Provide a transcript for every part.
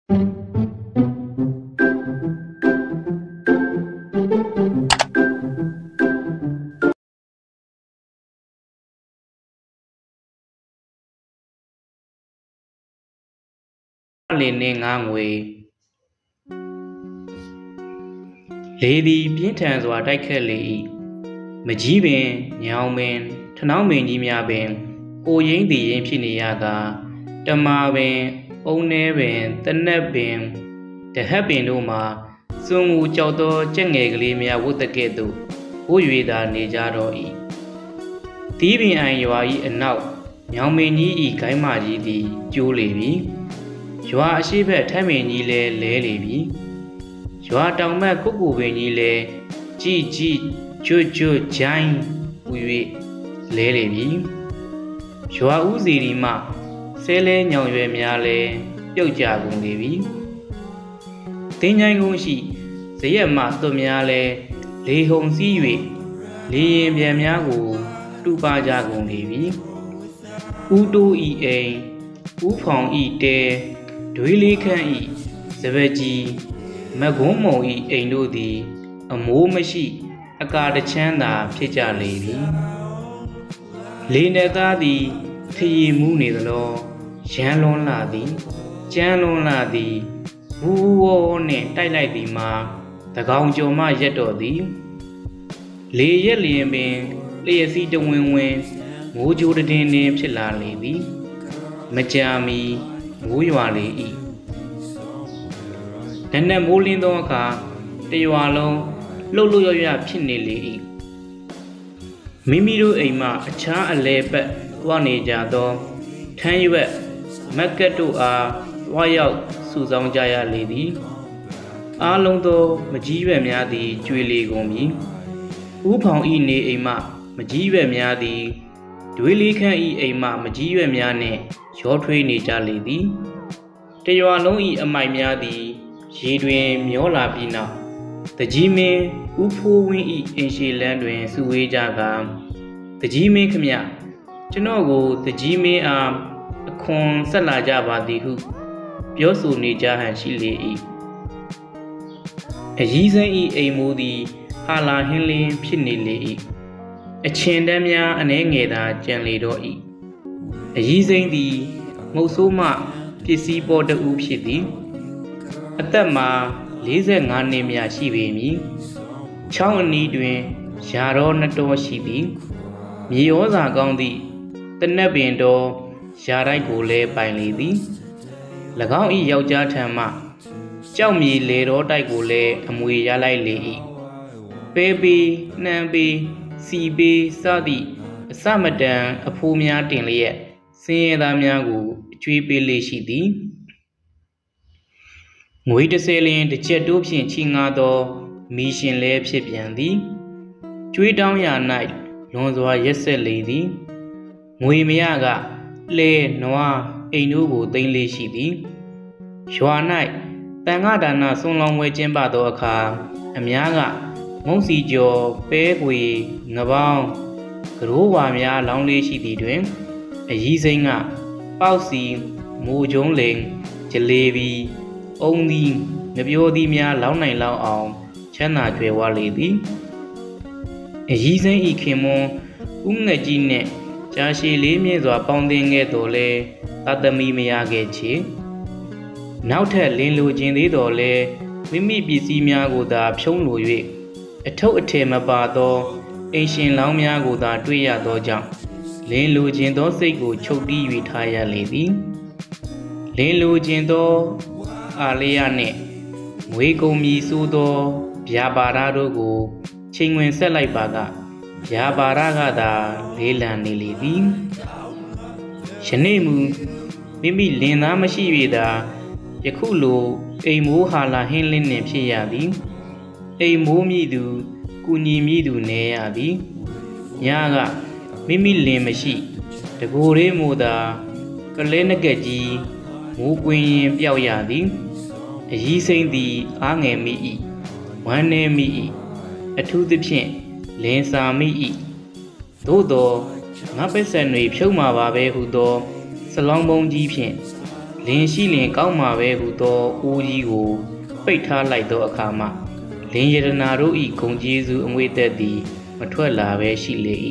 လေနေငါငွေလေသည်ပြင်းထန်စွာတိုက်ခတ်လေ၏မကြီးပင်ညောင်ပင်ထနောင်းပင်ကြီးများပင်ဟိုရင်းသည်ရင်းဖြစ်နေရကာတမာပင်အုံနှဲပင်တနက်ပင်တဟက်ပင်တို့မှာစွန်ငူကြောက်သောကြက်ငယ်ကလေးများဝတ်တကဲ့သို့ဝတ်၍သာနေကြတော့၏တီးပင်အိုင်ရွာ၏အနောက်ညောင်ပင်ကြီး၏ဂိုင်းမကြီးသည်ကျိုးလေပြီရွာအရှိဘက်ထမ်းပင်ကြီးလည်းလဲလေပြီရွာတောင်ဘက်ကုတ်ကူပင်ကြီးလည်းကြည်ကြည်ကျွတ်ကျွတ်ဂျိုင်းဟူ၍လဲလေပြီရွာဦးစီဒီမှဆဲလဲညောင်ရွယ်များလည်းပြုတ်ကြကုန်လေပြီတင်းချိုင်းကုန်းရှိဇရက်မှသွတ်များလည်းလေဟုန်စီး၍လေရင်ပြန်များကိုတူပါကြကုန်လေပြီဦးတိုးဤအိမ်ဦးဖောင်ဤတဲဒွေးလေးခန့်ဤစပက်ကြီးမကွန်းမုံဤအိမ်တို့သည်အမိုးမရှိအကာတချမ်းသာဖြစ်ကြလေပြီလေနယ်သားသည်ခရီမူးနေသလောရန်လွန်လာသည်ကြမ်းလွန်လာသည်ဝူဝေါနှင့်တိုက်လိုက်သည်မှာတကောင်ကျော်မှရက်တော်သည်လေရက်လျင်ပင်လျက်စီးတဝင်းဝင်းမိုးကြိုးတည်နေဖြစ်လာလေသည်မကြာမီမိုးရွာလေ၏နက်နက်မိုးလင်းသောအခါတရွာလုံးလှုပ်လှုပ်ရွရွဖြစ်နေလေ၏မိမိတို့အိမ်မှအခြားအလဲပတ်သွားနေကြသောထမ်းရွက်မက်ကတ်တို့အားဝါရောက်စုဆောင်ကြရလေသည်အားလုံးသောမကြီးရွက်များသည်ကျွေလေကုန်ပြီဦးဖောင်ဤနေအိမ်မှမကြီးရွက်များသည်ဒွေးလေးခန့်ဤအိမ်မှမကြီးရွက်များနှင့်ရောထွေးနေကြလေသည်တရွာလုံးဤအမိုက်များသည်ရေတွင်မျောလာပြီးနောက်တကြီးမင်းဦးဖိုးဝင်းဤအင်ရှေလန်းတွင်စုဝေးကြကာတကြီးမင်းခမကျွန်တော်ကိုတကြီးမင်းအားအခွန်ဆက်လာကြပါသည်ဟုပြောဆိုနေကြဟန်ရှိလေ၏အကြီးစိမ်းဤအိမ်မိုးသည်ဟာလာဟင်းလင်းဖြစ်နေလေ၏အချင်တန်းများအနှဲငယ်သာကြံလေတော့၏အကြီးစိမ်းသည်မုတ်ဆိုးမှပစ္စည်းပေါ်တူဖြစ်သည်အသက်မှာ45နှစ်မြရှိပေမည်ချောင်းအနီးတွင်ရာတော်နှစ်တော်ရှိသည်မြေဩဇာကောင်းသည့်တနက်ပင်တော်ရာတိုက်ကိုလည်းပိုင်လေသည်၎င်း၏ယောက်ျားထံမှကြောက်မြေလေတော်တိုက်ကိုလည်းအမွေရလိုက်လေ၏ပဲပီနှံပီစီပီစသည့်အစမတန်အဖိုးများတင်လျက်စင်းရဲသားများကိုအကျွေးပေးလေရှိသည်ငွေ30လင်းတစ်ချက်တိုးဖြင့်ချီငါသောမီရှင်လည်းဖြစ်ပြန်သည်ကျွေးတောင်းရာ၌လွန်စွာရက်ဆက်လေသည်ငွေမရကလဲနွားအိမ်တို့ကိုသိမ်းလေးရှိသည်ရွာ၌တန်ခါဒါနဆွန်လောင်းဝဲကျင်းပသောအခါအများကမုံစီကျော်ပဲခွေငပေါင်းကရိုးဝါများလောင်းလေးရှိသည်တွင်အကြီးစိမ်းကပေါက်စီမိုးကျုံးလိန်ဂျလေဘီအုံသီးငပြောသီးများလောင်းနိုင်လောက်အောင်ချမ်းသာကြွယ်ဝလေသည်အကြီးစိမ်းဤခင်မွန်းဦးငှက်ကြီးနှင့်ကြာရှည်လေးမြင့်စွာပေါင်းသင်းခဲ့တော်လဲသတ္တမီမရခဲ့ချေနောက်ထပ်လင်းလိုခြင်းသေးတော်လဲမိမိပစ္စည်းများကိုသာဖြုံးလို၍အထုပ်အထည်မပါသောအိမ်ရှင်လောင်းများကိုသာတွေ့ရသောကြောင့်လင်းလိုခြင်းသောစိတ်ကိုချုပ်တီး၍ထားရလေသည်လင်းလိုခြင်းသောအာလျာနှင့်ငွေကုန်မြည်ဆိုးသောဗျာပါဒတို့ကိုချိန်ဝင်ဆက်လိုက်ပါကဗျာပါဒကသာလေးလံနေလေသည်ယနေ့မူမိမိလင်သားမရှိ၍သာယခုလိုအိမ်မိုးဟာလာဟင်းလင်းနှင့်ဖြစ်ရသည်အိမ်မိုးမြည်သူကုညီမြည်သူနေရသည်ညကမိမိလင်မရှိတကိုယ်လေးမို့သာကလဲနကက်ကြီးမိုးကွင်းရင်ပြောက်ရသည်အကြီးစိမ့်သည်အားငယ်မိ၏ဝမ်းနေမိ၏အထူးသဖြင့်လင်းစာမိ၏သို့သောငါပစ္စံတွေဖြုတ်မှာပါပဲဟုသောစလောင်းပုံးကြီးဖြင့်လင်းရှိလင်ကောင်းမှာပဲဟုသောအိုးကြီးကိုပိတ်ထားလိုက်သောအခါမှလင်းရတနာတို့၏ဂုံကျေးဇူးအငွေသက်သည်မထွက်လာပဲရှိလေ၏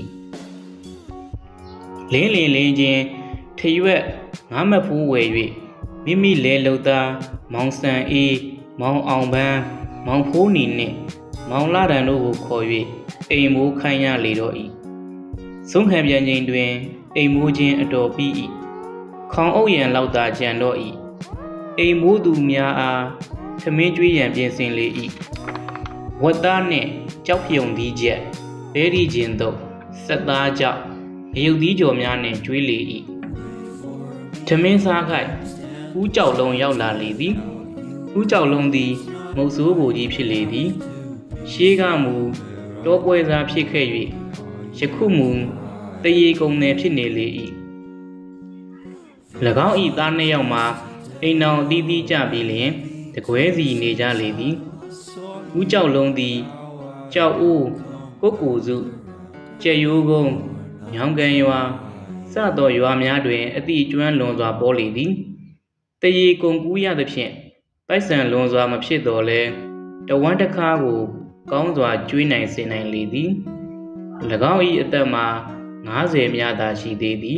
လင်းချင်းထရွက်ငါးမဖူးဝယ်၍မိမိလဲလုံသားမောင်ဆန်အေးမောင်အောင်ပန်းမောင်ဖိုးနီနှင့်မောင်လာတန်တို့ကိုခေါ်၍အိမ်မိုးခိုင်းရလေတော့၏ဆုံးခံပြန်ချိန်တွင်အိမ်မိုးခြင်းအတော်ပြီး၏ခေါင်အုပ်ရန်လောက်သာကြံတော့၏အိမ်မိုးသူများအားသမင်းကျွေးရန်ပြင်ဆင်လေ၏ဝတ်သားနှင့်ကြောက်ပြုံသီးချက်ဘဲရီခြင်းတို့ဆက်သားကြောက်ရုပ်သီးကြော်များနှင့်ကျွေးလေ၏သမင်းစားခိုက်ဦးကြောက်လုံးရောက်လာလေသည်ဦးကြောက်လုံးသည်မုတ်ဆိုးဘူကြီးဖြစ်လေသည်ရှေးကမူတောပွဲစားဖြစ်ခဲ့၍ယခုမူတရေကုန်နယ်ဖြစ်နေလေ၏၎င်း၏သားနှစ်ယောက်မှာအိမ်တော်အသီးသီးကြပြီးလျင်တကွဲစီနေကြလေသည်ဦးကြောက်လုံးသည်ကြောက်ဦးကိုကိုစုကျက်ရိုးကုန်းညောင်ကန်ရွာစသောရွာများတွင်အသည့်ကျွမ်းလွန်စွာပေါ်လေသည်တရေကုန်ကူးရသဖြင့်ပိုက်ဆံလွန်စွာမဖြစ်တော်လဲတဝမ်းတစ်ခါကိုကောင်းစွာကျွေးနိုင်စေနိုင်လေသည်၎င်း၏အသက်မှာ90မြသာရှိသေးသည်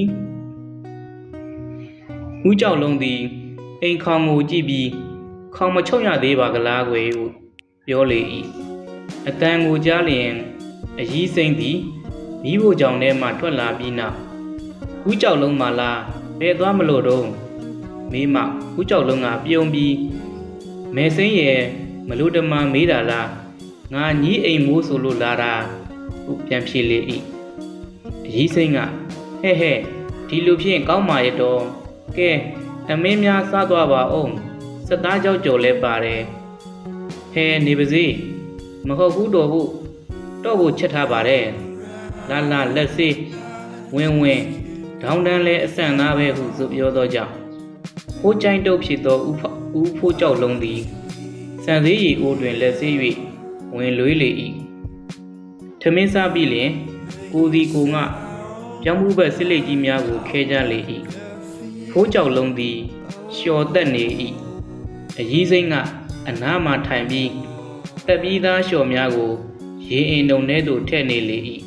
ဦးကြောက်လုံးသည်အိမ်ခေါင်ကိုကြည့်ပြီးခေါင်မချုပ်ရသေးပါကလားကွယ်ဟုပြောလေ၏အတန်ကိုကြားလျင်အကြီးစိမ့်သည်မိဖို့ကြောင့်ထဲမှထွက်လာပြီးနောက်ဦးကြောက်လုံးမှလားဘယ်သွားမလို့တော့မိမဦးကြောက်လုံးကပြုံးပြီးမဲစိမ့်ရဲ့မလို့တမမေးတာလားငါညီးအိမ်မိုးဆိုလို့လာတာဟုပြန်ဖြေလေ၏အကြီးစိမ့်ကဟဲ့ဒီလိုဖြင့်ကောင်းပါရဲ့တော့ကဲအမင်းများစားသွားပါအောင်စက်သားကြောက်ကြော်လဲပါတယ်ဟဲနေပါစေမဟုတ်ဘူးတော့ဘူးတော့ကိုချက်ထားပါတယ်လာလက်စေးဝင်ဒေါင်းတန်းလဲအဆန်သားပဲဟုဆိုပြောသောကြောင့်ဖိုးချိုင်းတုပ်ဖြစ်သောဦးဖိုးကြောက်လုံးသည်စံသေးရီအိုးတွင်လက်ဆေး၍ဝင်လွေးလေ၏ထမင်းစားပြီးလျင်ကိုစီကိုငါပြောင်းမှုဘက်စစ်လိတ်ကြီးများကိုခဲကြလေ၏ဖိုးကြောက်လုံးသည်လျှော်သက်နေ၏အကြီးစိမ့်ကအနားမှထိုင်ပြီးတက်ပြီးသားလျှော်များကိုရေအိမ်တုံထဲသို့ထည့်နေလေ၏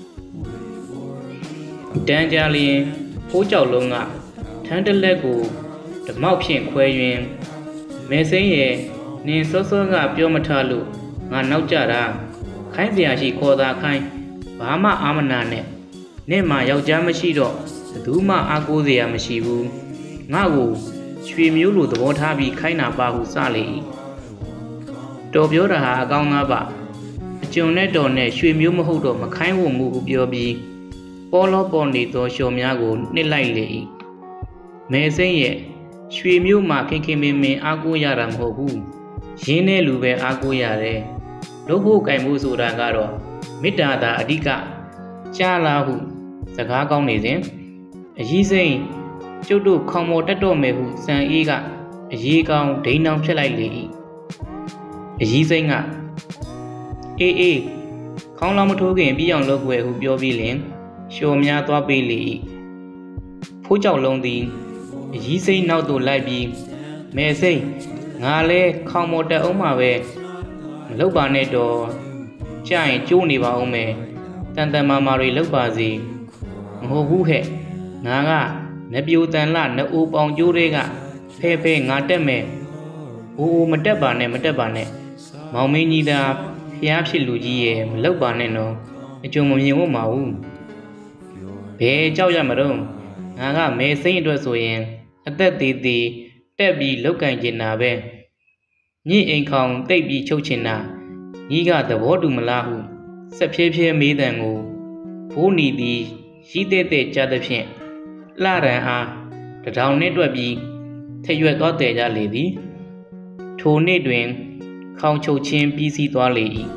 တန်းကြလျင်ဖိုးကြောက်လုံးကထန်းတလက်ကိုဓမောက်ဖြင့်ခွဲ၍မဲစိမ့်ရဲ့နင်စောစောကပြောမထားလို့ငါနောက်ကြတာခိုင်းเสียရှိခေါ်သာခိုင်းဘာမှအာမနာနဲ့နဲ့မှယောက်ျားမရှိတော့ဘယ်သူမှအားကိုးเสียမရှိဘူးငါ့ကိုရွှေမျိုးလိုသဘောထားပြီးခိုင်းတာပါဟုစလေ၏တော်ပြောတာဟာအကောင်းသားပါအကျုံနဲ့တော်နဲ့ရွှေမျိုးမဟုတ်တော့မခိုင်းဝမှုဟုပြောပြီးပေါ်လောပေါ်နေသောလျှော်များကိုနှစ်လိုက်လေ၏မဲစိမ့်ရဲ့ရွှေမျိုးမှာခင်မင်းအားကိုးရတာမဟုတ်ဘူးရင်းတဲ့လူပဲအားကိုးရတယ်လုပ်ဖို့ကြိုင်ဖို့ဆိုတာကတော့မေတ္တာသာအဓိကကြားလာဟုစကားကောင်းနေစဉ်အကြီးစိမ့်ကျုပ်တို့ခေါင်မော်တက်တော့မယ်ဟုစံအေးကအရေးကောင်းဒိန်းတောင်ဖြစ်လိုက်လေ၏အကြီးစိမ့်ကအေးခေါင်းလောင်မထိုးခင်ပြီးအောင်လုပ်ွယ်ဟုပြောပြီးလျင်လျှော်များသွားပေးလေ၏ဖိုးကြောက်လုံးသည်အကြီးစိမ့်နောက်သို့လိုက်ပြီးမဲစိမ့်ငါလဲခေါင်မော်တက်အောင်မှာပဲမလုပ်ပါနဲ့တော့ကြာရင်ကျိုးနေပါအောင်မယ်တန်တန်မာမာတွေလုပ်ပါစေမဟုတ်ဘူးဟဲ့ငါကနပြိုတန်လှနအိုပေါင်ကျိုးတွေကဖဲငါတက်မယ်အိုမတက်ပါနဲ့မောင်မင်းကြီးသာဖျားဖြစ်လူကြီးရဲ့မလုပ်ပါနဲ့နော်အကျုံမမြင်ဖို့မဟုတ်ဘယ်ကြောက်ရမတော့ငါကမဲစိမ့်အတွက်ဆိုရင်အသက်သေးသေးတက်ပြီးလောက်ကင်ကျင်တာပဲညအိမ်ခေါင်တိတ်ပြီးချုပ်ချင်တာကြီးကသဘောတူမလားဟုဆက်ဖြဲမေးတန်ကိုဘိုးနီသည်ရှိတဲ့ကြားသဖြင့်လှရန်အားတထောင်နှင့်တွက်ပြီးထရွက်သွားတယ်ကြလေသည်ထိုနေ့တွင်ခေါင်ချုပ်ချင်းပြီးစီးသွားလေ၏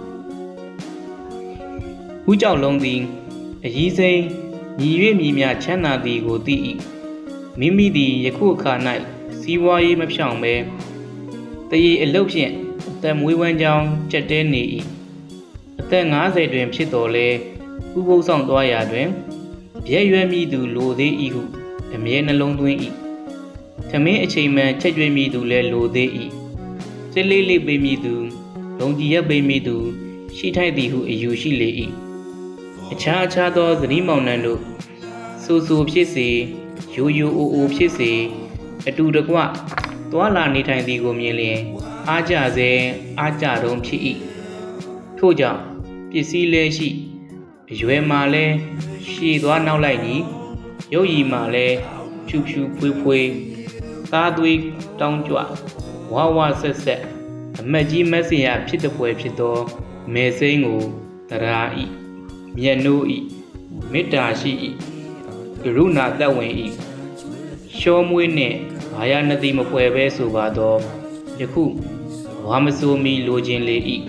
ဦးကြောက်လုံးသည်အကြီးစိမ့်ညီ၍မြည်များချမ်းသာသည်ကိုသိ၏မိမိသည်ယခုအခါ၌စီးပွားရေးမဖြောင့်ပဲတရေအလုတ်ဖြင့်အသက်မွေးဝမ်းကြောင်းကြက်တဲနေ၏အသက်50တွင်ဖြစ်တော်လဲဥပုသ်ဆောင်သွားရာတွင်ရဲရွယ်မိသူလိုသေး၏ဟုအမြဲနှလုံးသွင်း၏သမင်းအချိန်မှန်ချက်ကျွေးမိသူလဲလိုသေး၏စစ်လေးလေးပေးမိသူလုံကြီးရက်ပေးမိသူရှိထိုက်သည်ဟုအယူရှိလေ၏အခြားသောသတိမောင်နှံတို့ဆူဖြစ်စေယိုအိုဖြစ်စေအတူတကွသွာလာနေထိုင်သည်ကိုမြင်လျင်အားကြစေအားကြတုံးဖြစ်၏ထို့ကြောင့်ပစ္စည်းလဲရှိအရွယ်မှလဲရှည်သွားနောက်လိုက်ညီရုပ်ရည်မှလဲဖြူဖွေးသားသွေးတောင်းကြွဝဆက်အမက်ကြီးမက်စင်ရဖြစ်တဲ့ပွဲဖြစ်သောမေစိမ့်ကိုတရားဤမျက်နှိုးဤမေတ္တာရှိဤကရုဏာသက်ဝင်ဤရှောမွေးနှင့်ဘာယာနတိမပွဲပဲဆိုပါတော့ယခုဝါမစိုးမီလိုခြင်းလေဤ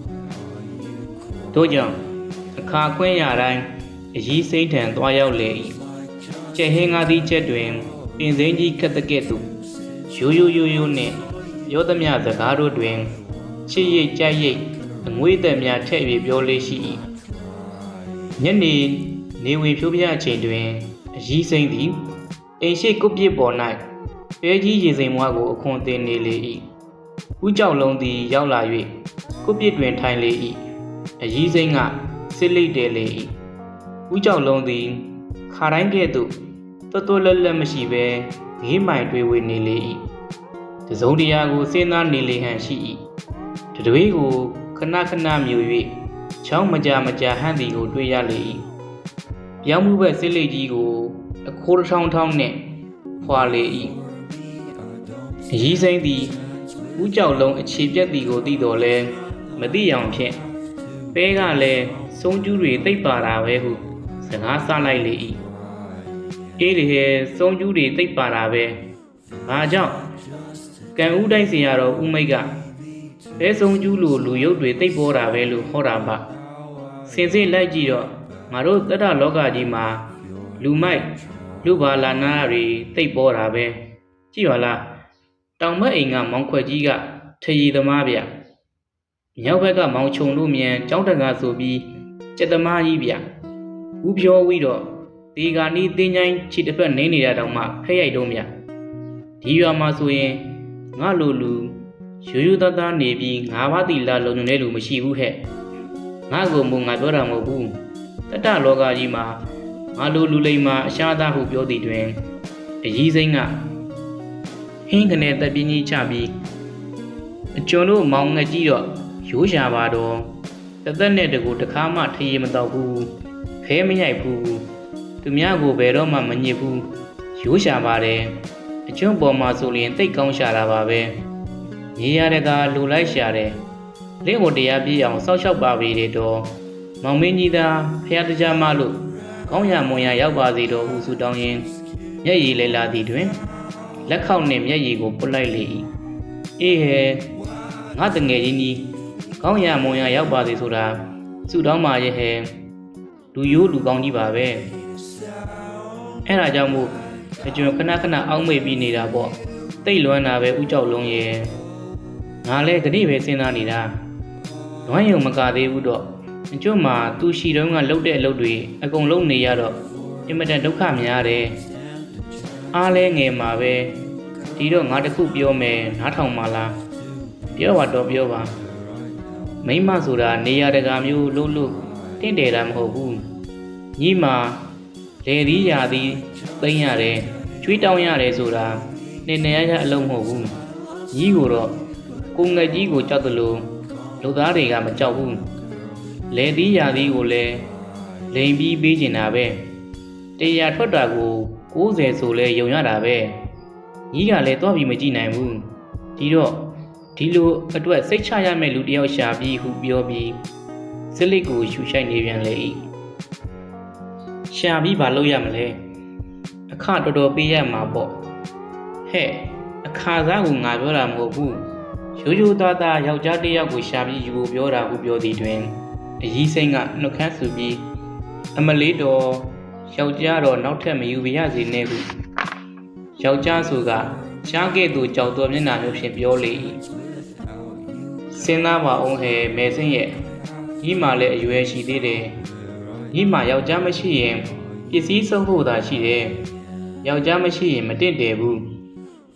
တို့ကြောင့်အခါခွင့်ရတိုင်းအကြီးစိမ့်ထံသွားရောက်လေဤကျဲဟင်းငါသည်ချက်တွင်ပင်စိမ့်ကြီးခက်တဲ့ကဲ့သို့ရိုးနှင့်ပြောသမျှစကားတို့တွင်ချစ်ရိတ်ကြိုက်ရိတ်အငွေးသက်များထည့်၍ပြောလေးရှိ၏ညနေဝင်ဖြိုးပြအချိန်တွင်အကြီးစိမ့်သည်အိမ်ရှိကုပ်ပြစ်ပေါ်၌ပဲကြီးရေစိမ်မွားကိုအခွန်တင်နေလေ၏ဦးကြောက်လုံးသည်ရောက်လာ၍ကုပ်ပြစ်တွင်ထိုင်လေ၏အကြီးစိမ့်ကစစ်လိတ်တယ်လေ၏ဦးကြောက်လုံးသည်ခါတိုင်းကဲ့သို့တော်လက်မရှိဘဲငေးမိုင်တွေးဝေနေလေ၏တစုံတရာကိုစဉ်းစားနေလေဟန်ရှိ၏တတွေးကိုခဏမြူ၍ချောင်းမကြဟန့်သည်ကိုတွေ့ရလေ၏ပြောင်းမှုဘက်စစ်လိတ်ကြီးကိုအခိုးထောင်းနှင့်ဖွာလေ၏အကြီးစိမ့်သည်ဦးကြောက်လုံးအခြေပြက်သည်ကိုသိတော်လဲမသိအောင်ဖြင့်ပဲကလည်းစုံကျူးတွေတိတ်ပါတာပဲဟုစကားဆလိုက်လေ၏အေးလေစုံကျူးတွေတိတ်ပါတာပဲဘာကြောင့်ကံဦးတိုင်းစီရတော့ဦးမိတ်ကဘဲစုံကျူးလိုလူရုပ်တွေတိတ်ပေါ်တာပဲလို့ဟောတာပါစင်စစ်လိုက်ကြည့်တော့ငါတို့တတ္တလောကကြီးမှာလူမိုက်လူဘာလာနာတွေတိတ်ပေါ်တာပဲကြည့်ပါလားတောင်ဘက်အိမ်ကမောင်ခွက်ကြီးကထရီသမားဗျမြောက်ဘက်ကမောင်ချုံတို့မြန်ကျောင်းတကာဆိုပြီးကျက်သမားကြီးဗျဦးပြောဝီတော့ဒီကနီးတင်းချိုင်းခြေတစ်ဖက်နင်းနေတာတောင်မှဖဲ့ရိုက်တော့ဗျဒီရွာမှာဆိုရင်ငါလိုလူရိုးသားနေပြီးငါးပါးတီလာလုံနေတဲ့လူမရှိဘူးဟဲ့ငါကိုငါပြောတာမဟုတ်ဘူးတတ္တလောကကြီးမှာငါလိုလူလိမ္မာအရှားသားဟုပြောသည်တွင်အကြီးစိမ့်ကဟင်းကနေတက်ပြင်းကြီးချပြီးအကျွန်တို့မောင်ငှက်ကြီးတော့ရိုးရှာပါတော့တသက်နဲ့တကူတခါမှထရေမတော့ဘူးခဲမရိုက်ဘူးသူများကိုဘယ်တော့မှမညစ်ဘူးရိုးရှာပါတယ်အကျွန်းပေါ်မှာဆိုရင်တိတ်ကောင်းရှာတာပါပဲရေရတဲ့ကလူလိုက်ရှာတယ်လင်းကိုတရားပြည့်အောင်စောက်ရှောက်ပါပြီတဲ့တော့မောင်မင်းကြီးသာဖះတရားမလို့ကောင်းရမွန်ရရောက်ပါစေတော့ဟုဆုတောင်းရင်းမျက်ရည်လဲလာသည်တွင်လက်ခောက်နှင့်မျက်ရည်ကိုပုတ်လိုက်လေ၏အေးဟဲငါတငယ်ချင်းကြီးကောင်းရမွန်ရရောက်ပါစေဆိုတာဆုတောင်းပါရဲ့ဟဲလူရိုးလူကောင်းကြီးပါပဲအဲ့ဒါကြောင့်မို့အကျွန်ခဏအောင်းမေ့ပြီးနေတာပေါ့တိတ်လွမ်းတာပဲဥကြောက်လုံးရဲ့ငါလဲခဏပဲစဉ်းစားနေတာလွမ်းယုံမကသေးဘူးတော့အကျွတ်မှာသူရှိတုန်းကလှုပ်တဲ့အလုပ်တွေအကုန်လုံးနေရတော့အင်မတန်ဒုက္ခများတယ်အားလဲငယ်မှာပဲဒီတော့ငါတခုပြောမယ်နားထောင်ပါလားပြောပါတော့ပြောပါမိမဆိုတာနေရတကာမျိုးလို့တင့်တယ်တာမဟုတ်ဘူးညီမလေသီးရာသီးသိမ်းရတယ်ကျွေးတောင်းရတယ်ဆိုတာနေနေရအလုံးမဟုတ်ဘူးညီကိုတော့ကိုငှက်ကြီးကိုကြောက်တယ်လို့လူသားတွေကမကြောက်ဘူးလေသီးရာသီးကိုလည်းလိန်ပြီးပေးကျင်တာပဲတရားထွက်တာကို90ဆိုလဲယုံရတာပဲညီကလည်းတော့ပြီးမကြည့်နိုင်ဘူးဒီတော့ဒီလိုအတွက်စိတ်ချရမယ့်လူတယောက်ရှာပြီးဟုပြောပြီးစလစ်ကိုရှူရှိုက်နေပြန်လေ၏ရှာပြီးဘာလုပ်ရမလဲအခတော်တော်ပေးရမှာပေါ့ဟဲ့အခါစားကိုငါပြောတာမဟုတ်ဘူးရိုးသားယောက်ျားတစ်ယောက်ကိုရှာပြီးယူဖို့ပြောတာဟုပြောသည်တွင်အကြီးစိမ့်ကနှုတ်ခမ်းဆူပြီးအမလေးတော်ယောက်ျားတော့နောက်ထပ်မယူပါရစေနဲ့ဟုယောက်ျားဆိုကရှားကဲ့သို့ကြောက်တော်မျက်နှာမျိုးဖြင့်ပြောလေ၏စဉ်းစားပါအောင်ဟဲ့မဲစင်းရဲ့ညီမလည်းအရွယ်ရှိသေးတယ်ညီမယောက်ျားမရှိရင်ပစ္စည်းဆုံးဖို့သာရှိတယ်ယောက်ျားမရှိရင်မတင့်တယ်ဘူး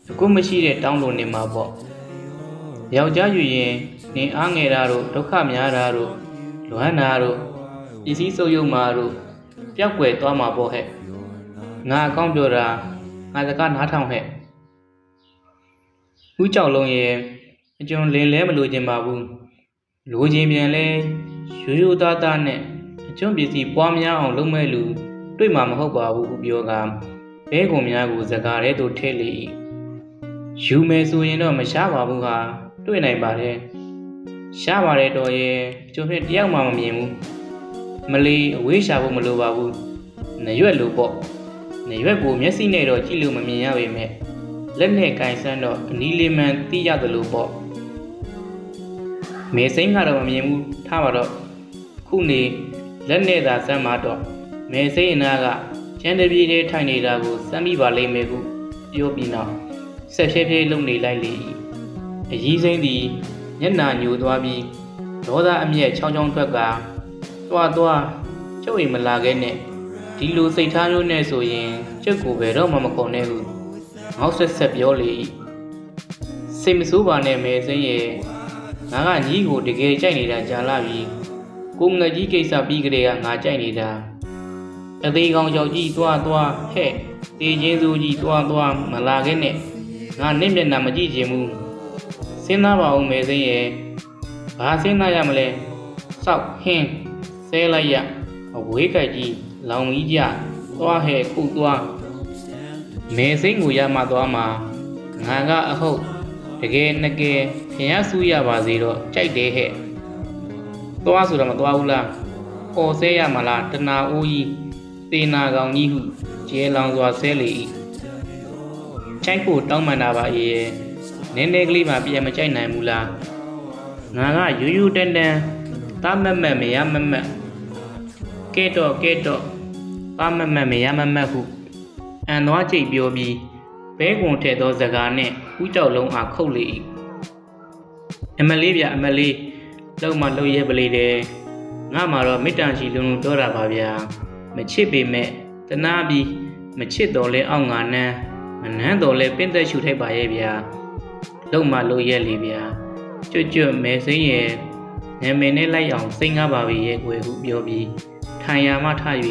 အခုမရှိတဲ့တောင်းလို့နေမှာပေါ့ယောက်ျားယူရင်နင်အားငယ်တာတို့ဒုက္ခများတာတို့လွမ်းတာတို့ပစ္စည်းစုပ်ယုပ်မှာတို့ပျောက်ကွယ်သွားမှာပေါ့ဟဲ့ငါအကောင့်ပြောတာငါစကားနားထောင်ဟဲ့ဦးကြောက်လုံးရဲ့အကျွန်လင်းလဲမလို့ခြင်းပါဘူးလိုချင်ပြန်လဲရိုးရိုးသားသားနဲ့အကျွန်ပစ္စည်းပွားများအောင်လုပ်မဲ့လူတွေ့မှာမဟုတ်ပါဘူးဟုပြောကဘဲကုန်များကိုစကားထဲသို့ထည့်လေ၏ယူမယ်ဆိုရင်တော့မရှားပါဘူးဟာတွေ့နိုင်ပါတယ်ရှားပါတယ်တော်ရဲ့ကျွန်ဖြင့်တယောက်မှမမြင်ဘူးမလီအဝေးရှာဖို့မလိုပါဘူးနရွက်လိုပေါ့နရွက်ကိုမျက်စိနဲ့တော့ကြည့်လို့မမြင်ရပေမဲ့လက်နဲ့ကင်ဆန်းတော့အနီးလေးမှန်သိရတယ်လို့ပေါ့မေစိမ့်ကတော့မမြင်ဘူးထားပါတော့ခုနေလက်နဲ့သာစမ်းမှာတော့မေစိမ့်အနာကချမ်းတပြေးလေးထိုင်နေတာကိုစမ်းမိပါလိမ့်မယ်ဟုပြောပြီးနောက်ဆက်ဖြည်းဖြည်းလုံနေလိုက်လေ၏အကြီးစိမ့်သည်မျက်နှာညိုသွားပြီးဒေါသအမျက်ချောင်းချောင်းထွက်ကသွားကျုပ်အိမ်မလာခဲ့နဲ့ဒီလိုစိတ်ထားမျိုးနဲ့ဆိုရင်ကျုပ်ကိုဘယ်တော့မှမကုန်နဲ့ဟုငေါက်ဆက်ပြောလေ၏စိတ်မဆိုးပါနဲ့မေစိမ့်ရဲ့ငါကညီကိုတကယ်ကြိုက်နေတာကြာလာပြီကိုငယ်ကြီးကိစ္စပြီးကြတဲ့ကငါကြိုက်နေတာအသေးကောင်ကြောက်ကြီးသွားဟဲ့တေချင်းစုကြီးသွားမလာခဲ့နဲ့ငါနင့်မျက်နှာမကြည့်ချင်ဘူးစဉ်းစားပါဦးမေစိမ့်ရဲ့ဘာစဉ်းစားရမလဲစောက်ဟင်းဆဲလိုက်ရအဝေးကကြီးလောင်ကြီးကြသွားဟဲ့ခုသွားမေစိမ့်ကိုရမှသွားမှာငါကအဟုတ်တကယ်နှကယ်ဖျားဆူရပါစေတော့ကြိုက်တယ်ဟဲ့သွားဆိုတော့မသွားဘူးလားအော်ဆဲရမလားတနာအိုးကြီးသေနာကောင်ကြီးဟုကျဲလောင်စွာဆဲလေ၏ချိုက်ဖို့တောင်းပန်တာပါရဲ့နည်းနည်းကလေးမှပြန်မကြိုက်နိုင်ဘူးလားငါကယူတန်သားမက်မရမကဲတော့သားမက်မရမဟုအန်သွားကြိတ်ပြောပြီးဘဲကွန်ထဲသောစကားနဲ့ဦးကြောက်လုံးအားခုတ်လေ၏အမလေးလုံးမလုံးရဲပလေးတယ်ငါမှတော့မေတ္တာရှိလုံးပြောတာပါဗျာမချစ်ပေမဲ့တနာပြီးမချစ်တော်လဲအောက်ငါနန်းမနန်းတော်လဲပင့်သက်ရှူထိုက်ပါရဲ့ဗျာလုံးမလုံးရဲလေဗျာကျွတ်မဲစိမ့်ရဲ့နာမည်နဲ့လိုက်အောင်စိတ်ငါပါပြီရဲ့ကွယ်ဟုပြောပြီးထိုင်ရာမှထ၍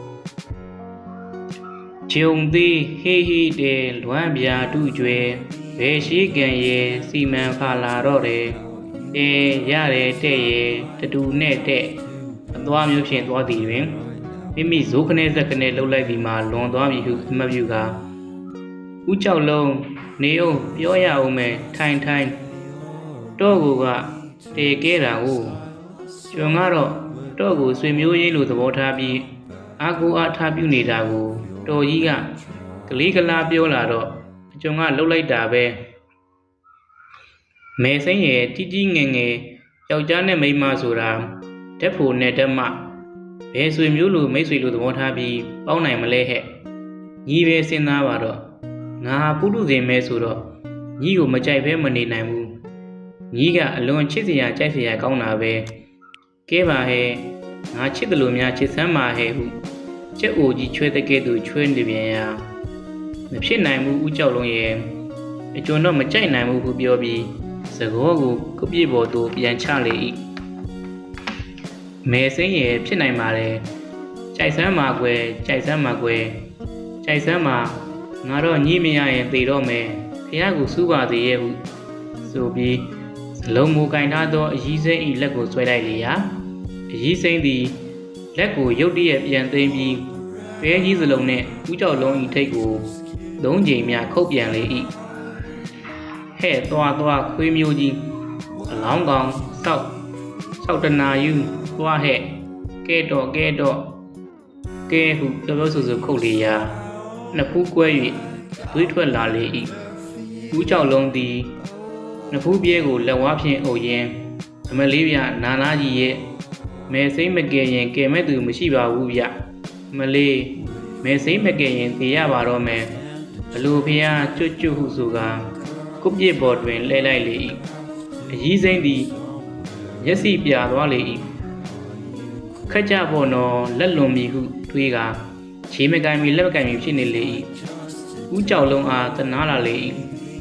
ဂျုံသည်ဟေးတဲ့လွမ်းပြာတူကျွဲဘယ်ရှိကန်ရဲ့စီမံဖာလာတော့တယ်ရတယ်တဲ့ရဲ့တူနဲ့တဲ့အသွားမျိုးဖြင့်သွားသည်တွင်မိမိဇိုးခနဲ့ဇက်ခနဲ့လှုပ်လိုက်ပြီးမှလွန်သွားပြီဟုအမှတ်ပြုကဦးကြောက်လုံးနေအောင်ပြောရအောင်မယ်ထိုင်တော့ကိုကတေခဲ့တာကိုကျွန်ကတော့တော့ကိုဆွေမျိုးရင်းလိုသဘောထားပြီးအာကိုအားထားပြုနေတာကိုတော်ကြီးကကလေးကလာပြောလာတော့ကျွန်ကလှုပ်လိုက်တာပဲမဲစိမ့်ရဲ့ကြီးငယ်ယောက်ျားနဲ့မိန်းမဆိုတာဓာတ်ဖို့နဲ့ဓာတ်မဘယ်ဆွေမျိုးလိုမိတ်ဆွေလိုသဘောထားပြီးပေါင်းနိုင်မလဲဟဲ့ညီပဲစဉ်းစားပါတော့ငါပုထုဇဉ်မဲဆိုတော့ညီကိုမကြိုက်ဘဲမနေနိုင်ဘူးညီကအလွန်ချစ်စရာကြိုက်စရာကောင်းတာပဲကဲပါဟဲ့ငါချစ်တယ်လို့များချစ်စမ်းပါဟဲ့ဟုကျက်အိုကြီးချွဲတဲ့ကဲ့သို့ချွဲနေပြန်ရာမဖြစ်နိုင်ဘူးဦးကြောက်လုံးရဲ့အကျွန်တော့မကြိုက်နိုင်ဘူးဟုပြောပြီးစကောကိုကုပ်ပြေပေါ်သို့ပြန်ချလေ၏မဲစိမ့်ရဲ့ဖြစ်နိုင်ပါတယ်ကြိုက်စမ်းပါကွယ်ကြိုက်စမ်းပါငါတော့ညှိမရရင်သေတော့မယ်ဖះကိုစူးပါသေးရဲ့ဟုဆိုပြီးစလုံးမူကင်ထားသောအကြီးစိမ့်၏လက်ကိုဆွဲလိုက်လေရာအကြီးစိမ့်သည်လက်ကိုရုတ်တရက်ပြန်သိမ်းပြီးဘဲကြီးစလုံးနဲ့ဦးကြောက်လုံး၏ထိတ်ကိုသုံးချိန်များခုတ်ပြန်လေ၏ဟဲ့သွားခွေးမျိုးကြီးအလောင်းကောင်စောက်တနာယူသွားဟဲ့ကဲတော့ကဲဟုပြောဆိုခုတ်လေရာနှစ်ဖူးကွဲ၍သွေးထွက်လာလေ၏ဦးကြောက်လုံးသည်နှစ်ဖူးပြဲကိုလက်ဝါးဖြင့်အုပ်ရင်းအမလေးပြနာနာကြီးရဲ့မဲစိမ့်မကယ်ရင်ကယ်မဲ့သူမရှိပါဘူးဗျမလေးမဲစိမ့်မကယ်ရင်သေရပါတော့မယ်ဘလို့ဖះကျွတ်ဟုဆိုကကုပ်ပြစ်ပေါ်တွင်လဲလိုက်လေ၏အကြီးစိမ့်သည်မျက်စိပြာသွားလေ၏ခက်ကြပေါ်တော့လက်လွန်မီဟုတွေးကခြေမကင်မီလက်မကင်မီဖြစ်နေလေ၏ဦးကြောက်လုံးအားတနာလာလေ၏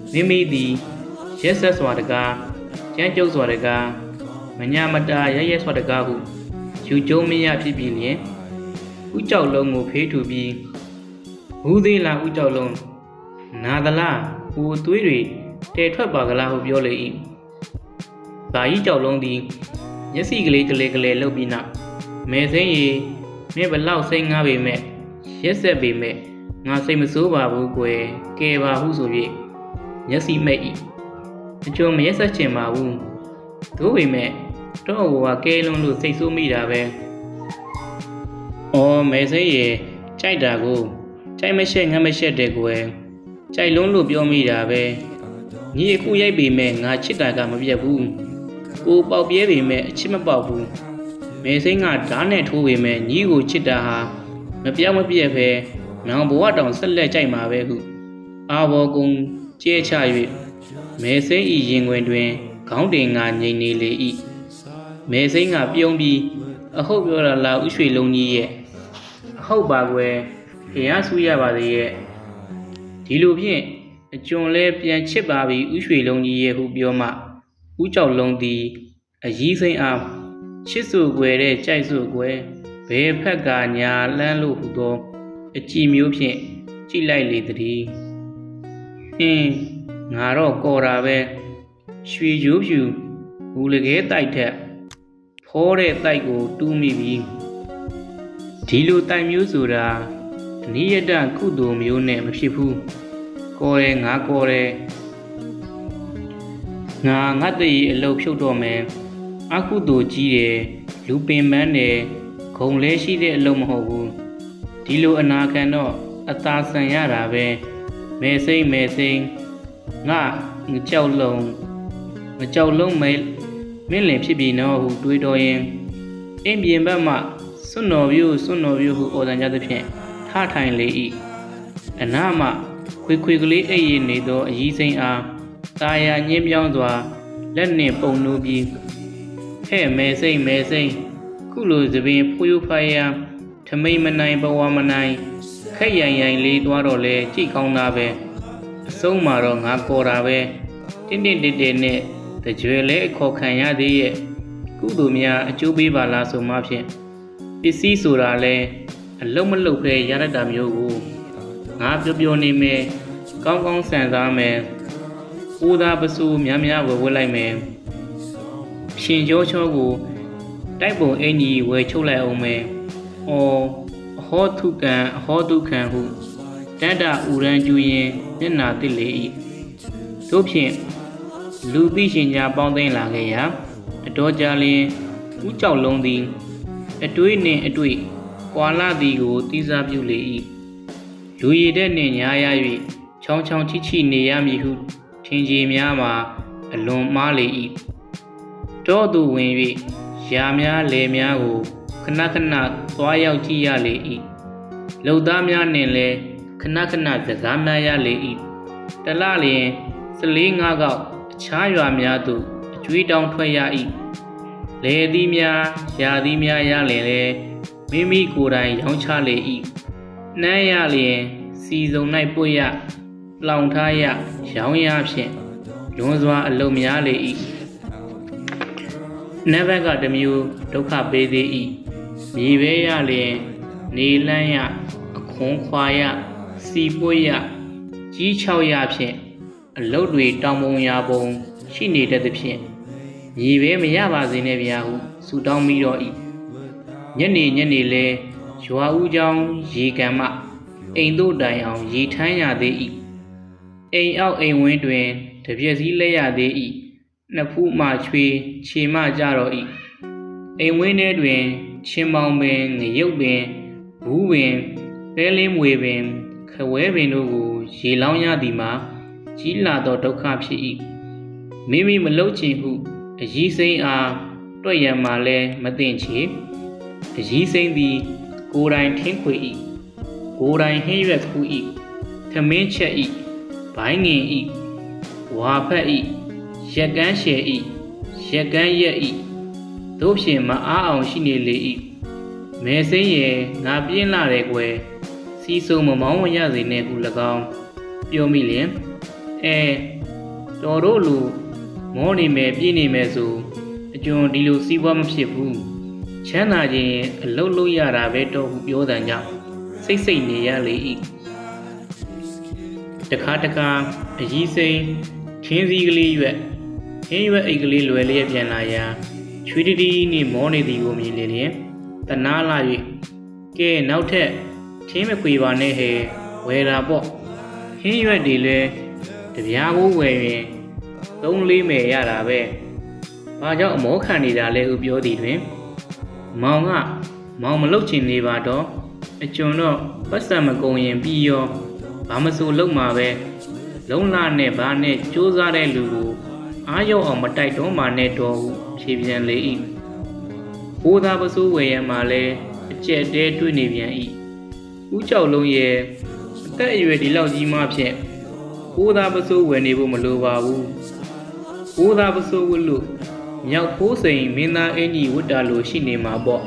မိမိသည်ရက်ဆက်စွာတကားကြမ်းကြုတ်စွာတကားမညာမတာရဲစွာတကားဟုယူကျုံမရဖြစ်ပြီးလျင်ဥကြောက်လုံးကိုဖေးထူပြီးဘူးသေးလားဥကြောက်လုံးနာသလားဟူအသွေးတွေတဲထွက်ပါကလားဟုပြောလေ၏။ဘာကြီးကြောက်လုံးသည်မျက်စိကလေးကလေးလှုပ်ပြီးနောက်မဲစိမ်းရီမင်းဘလောက်စိတ်ငားပေမဲ့ရက်ဆက်ပေမဲ့ငါစိတ်မဆိုးပါဘူးကွယ်ကဲပါဟုဆို၍မျက်စိမိတ်၏အကျုံမရက်ဆက်ချင်ပါဘူးသို့ပေမဲ့တော့ဟိုကကဲလုံးလို့စိတ်ဆိုးမိတာပဲ။အော်မဲစိမ်းရီကြိုက်တာကိုကြိုက်မရှက်ငါမရှက်တဲ့ကွယ်ကြိုက်လုံးလို့ပြောမိတာပဲညီအခုရိုက်ပေမဲ့ငါချစ်တာကမပြတ်ဘူးကိုပေါက်ပြဲပေမဲ့အချစ်မပေါက်ဘူးမဲစိမ်းကဓာတ်နဲ့ထိုးပေမဲ့ညီကိုချစ်တာဟာမပြောင်းမပြတ်ပဲနောင်ဘဝတောင်ဆက်လက်ကြိုက်မှာပဲဟုအာဘောကုံကျဲချ၍မဲစိမ်းဤရင်ခွင်တွင်ခေါင်းတင်ငါငိမ့်နေလေ၏မဲစိမ်းကပြုံးပြီးအဟုတ်ပြောတာလားဥရွှေလုံးကြီးရဲ့အဟုတ်ပါကွယ်ဖျားဆူရပါသေးရဲ့ဒီလိုဖြင့်အကျွန်းလဲပြန်ချစ်ပါပြီဥရွှေလုံးကြီးရဲ့ဟုပြောမှဥကြောက်လုံးသည်အကြီးစိမ့်အားချစ်စုွယ်တဲ့ကြိုက်စုွယ်ဘယ်ဖက်ကညာလန်းလို့ဟူသောအကြည့်မျိုးဖြင့်ကြည့်လိုက်လေသည်ငါတော့ကော်တာပဲရွှေရိုးဖြူဘူလကဲတိုက်ထက်ဖောတဲ့တိုက်ကိုတူးမိပြီဒီလိုတိုက်မျိုးဆိုတာအနိယတကုသိုလ်မျိုးနဲ့မဖြစ်ဘူးကော်တယ်ငါကော်တယ်ငါတည်းအလုပ်ဖြုတ်တော့မယ်အကုသိုလ်ကြီးတယ်လူပင်ပန်းတယ်ဂုံလဲရှိတဲ့အလုပ်မဟုတ်ဘူးဒီလိုအနာခံတော့အသာဆန်ရတာပဲမဲစိမ့်ငါကြောက်လုံးမဲမင်းလင်ဖြစ်ပြီနော်ဟုတွေးတော်ရင်အင်းပြင်ဘက်မှစွန့်တော်ပြူဟုအော်တန်ကြသဖြင့်ထထိုင်လေ၏အနားမှခွေကလေးအိပ်ရနေသောအကြီးစိမ့်အားတာယာညင်းပြောင်းစွာလက်နှင့်ပုံနိုးပြီးဟဲ့မဲစိမ့်ခုလိုသပင်ဖူးဖားရထမိန်မနိုင်ဘဝမနိုင်ခက်ရိုင်လေးသွားတော့လဲကြိတ်ကောင်းတာပဲအဆုံးမှာတော့ငါကော်တာပဲတင်းနဲ့တကြွယ်လဲအခေါ်ခံရသေးရဲ့ကုသိုလ်များအကျိုးပေးပါလားဆိုမှဖြင့်ပစ္စည်းဆိုတာလဲအလုံးမလုံးပဲရတတ်တာမျိုးကိုငါပြောနေမယ်ကောင်းဆန်စားမယ်ဦးသားပစိုးများဝယ်လိုက်မယ်ရှင်ကျော်ကိုတိုက်ပုံအင်ကြီးဝယ်ချုပ်လိုက်အောင်မယ်အော်အဟောထုခံဟုတန်တာဥရန်ကျူရင်မျက်နာတစ်လေ၏တို့ဖြင့်လူသိရှင်ညာပေါင်းသိမ်းလာခဲ့ရာအတော်ကြာလျင်ဥကြောက်လုံးသည်အတွေးနှင့်အတွေ့ကွာလာသည်ကိုသိစားပြုလေ၏လူရည်တဲ့နှင့်ညာရ၍ချောင်းချိနေရမည်ဟုထင်ကြီးများမှာအလွန်မှားလေ၏တောသူဝင်၍ရာများလေများကိုခဏသွားရောက်ကြည့်ရလေ၏လူသားများနှင့်လည်းခဏစကားများရလေ၏တလလျင်14-5ကောက်အခြားရွာများသို့အကျွေးတောင်းထွက်ရ၏လေသီးများရာသီးများရလျင်လည်းမိမိကိုယ်တိုင်ရောင်းချလေ၏နှမ်းရလျင်စီစုံ၌ပွတ်ရလောင်ထားရရောင်းရဖြင့်လွန်စွာအလုံးများလေ၏နဘက်ကတမျိုးဒုက္ခပေးသေး၏မြေပဲရလျင်နေလန်းရအခွန်ခွာရစီပွတ်ရကြီးချောက်ရဖြင့်အလုတ်တွေတောင်ပုံရာပုံရှိနေတတ်သဖြင့်မြေပဲမရပါစေနဲ့ဗျာဟုဆူတောင်းပြီးတော့၏ညနေလဲရွာဦးကျောင်းရေကန်မှအိမ်တို့တိုင်အောင်ရေထမ်းရသေး၏အိမ်အောက်အိမ်ဝင်းတွင်တပြက်စီးလဲရသေး၏နှစ်ဖူးမှချွေခြေမှကြတော့၏အိမ်ဝင်းထဲတွင်ချင်းမောင်ပင်ငရုတ်ပင်ဘူးပင်ပဲလင်းမွေပင်ခဝဲပင်တို့ကိုရေလောင်းရသည်မှာကြီးလာသောဒုက္ခဖြစ်၏မိမိမလုပ်ချင်ဟုအကြီးစိမ့်အားတွက်ရန်မှလည်းမသိချေအကြီးစိမ့်သည်ကိုယ်တိုင်ထင်းခွေ၏ကိုယ်တိုင်ဟင်းရွက်ခူး၏ထမင်းချက်၏ဘိုင်းငင်၏ဝါဖက်၏ရက်ကန်းရှယ်၏ရက်ကန်းရက်၏တို့ဖြင့်မအားအောင်ရှိနေလေ၏မဲစိမ့်ရဲ့ငါပြင်းလာတယ်ကွယ်စီစုံမမောင်းမရစေနဲ့ဟု၎င်းပြောမိလျင်တော်တို့လူမောနေမယ်ပြင်းနေမယ်ဆိုအကျွန်ဒီလိုစီးပွားမဖြစ်ဘူးချမ်းသာခြင်းအလုံးလုံးရတာပဲတော့ဟုပြောတဲ့ကြောင့်စိတ်နေရလေ၏တခါအကြီးစိမ်းခင်းစည်းကလေးရွက်ခင်းရွက်အိတ်ကလေးလွယ်လျက်ပြန်လာရာချွေးတီနှင့်မောနေသည်ကိုမြင်လေတနာလာ၍ကဲနောက်ထက်ထင်းမခွေပါနဲ့ဟဲ့ဝယ်တာပေါ့ခင်းရွက်တွေလဲတပြားကိုဝယ်ရင်3-4မယ်ရတာပဲဘာကြောင့်အမောခံနေတာလဲဟုပြောသည်တွင်မောင်မလုတ်ချင်နေပါတော့အကျွန်တော့ပတ်စံမကုန်ရင်ပြီးရောဘာမဆိုလုံမှာပဲလုံးလာနဲ့ဘာနဲ့စူးစားတဲ့လူကိုအားရောက်အောင်မတိုက်တော့မှနဲ့တော့ဟုဖြေပြန်လေ၏ဘိုးသားပစိုးဝယ်ရမှာလဲအကျက်တဲတွေ့နေပြန်၏ဦးကြောက်လုံးရဲ့အသက်အရွယ်ဒီလောက်ကြီးမှဖြင့်ဘိုးသားပစိုးဝယ်နေဖို့မလိုပါဘူးဘိုးသားပစိုးဝတ်လို့မြောက်ဖိုးစိန်မင်းသားအင်ကြီးဝတ်တာလို့ရှိနေမှာပေါ့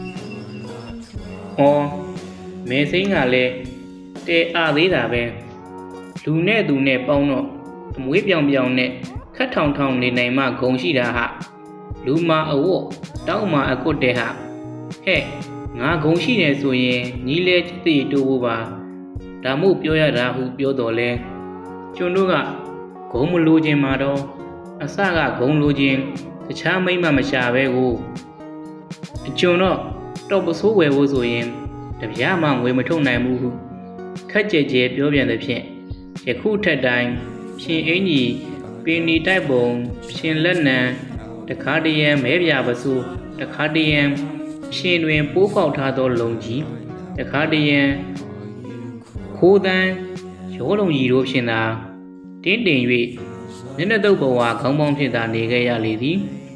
မဲစိမ်းကလည်းတဲအားသေးတာပဲလူနဲ့သူနဲ့ပေါင်းတော့အမွေးပြောင်နဲ့ခတ်ထောင်နေနိုင်မှဂုံရှိတာဟာလူမာအဝတ်တောက်မာအကွတ်တဲ့ဟာဟဲ့ငါဂုံရှိနေဆိုရင်ညီးလဲတိတိုးဖို့ပါဒါမို့ပြောရတာဟုပြောတော်လဲကျွန်တို့ကဂုံမလိုခြင်းမှာတော့အစကဂုံလိုခြင်းတခြားမိမ့်မမရှာပဲကိုအကျွန်တော့ပစိုးဝယ်ဖို့ဆိုရင်တပြားမှငွေမထုတ်နိုင်ဘူးဟုခက်ကြဲပြောပြန်တဲ့ဖြင့်ယခုထက်တိုင်းဖြင်အင်းကြီးပင်နီတိုက်ပုံဖြင်လက်နံတခါတရံမဲပြပစိုးတခါတရံဖြင်တွင်ပိုးပေါက်ထားသောလုံကြီးတခါတရံခိုးတန်းရောလုံကြီးတို့ဖြင့်သာတင်းတင်၍မျက်နှာတုပ်ဘဝခေါင်းပေါင်းဖြင့်သာနေခဲ့ရလေသည်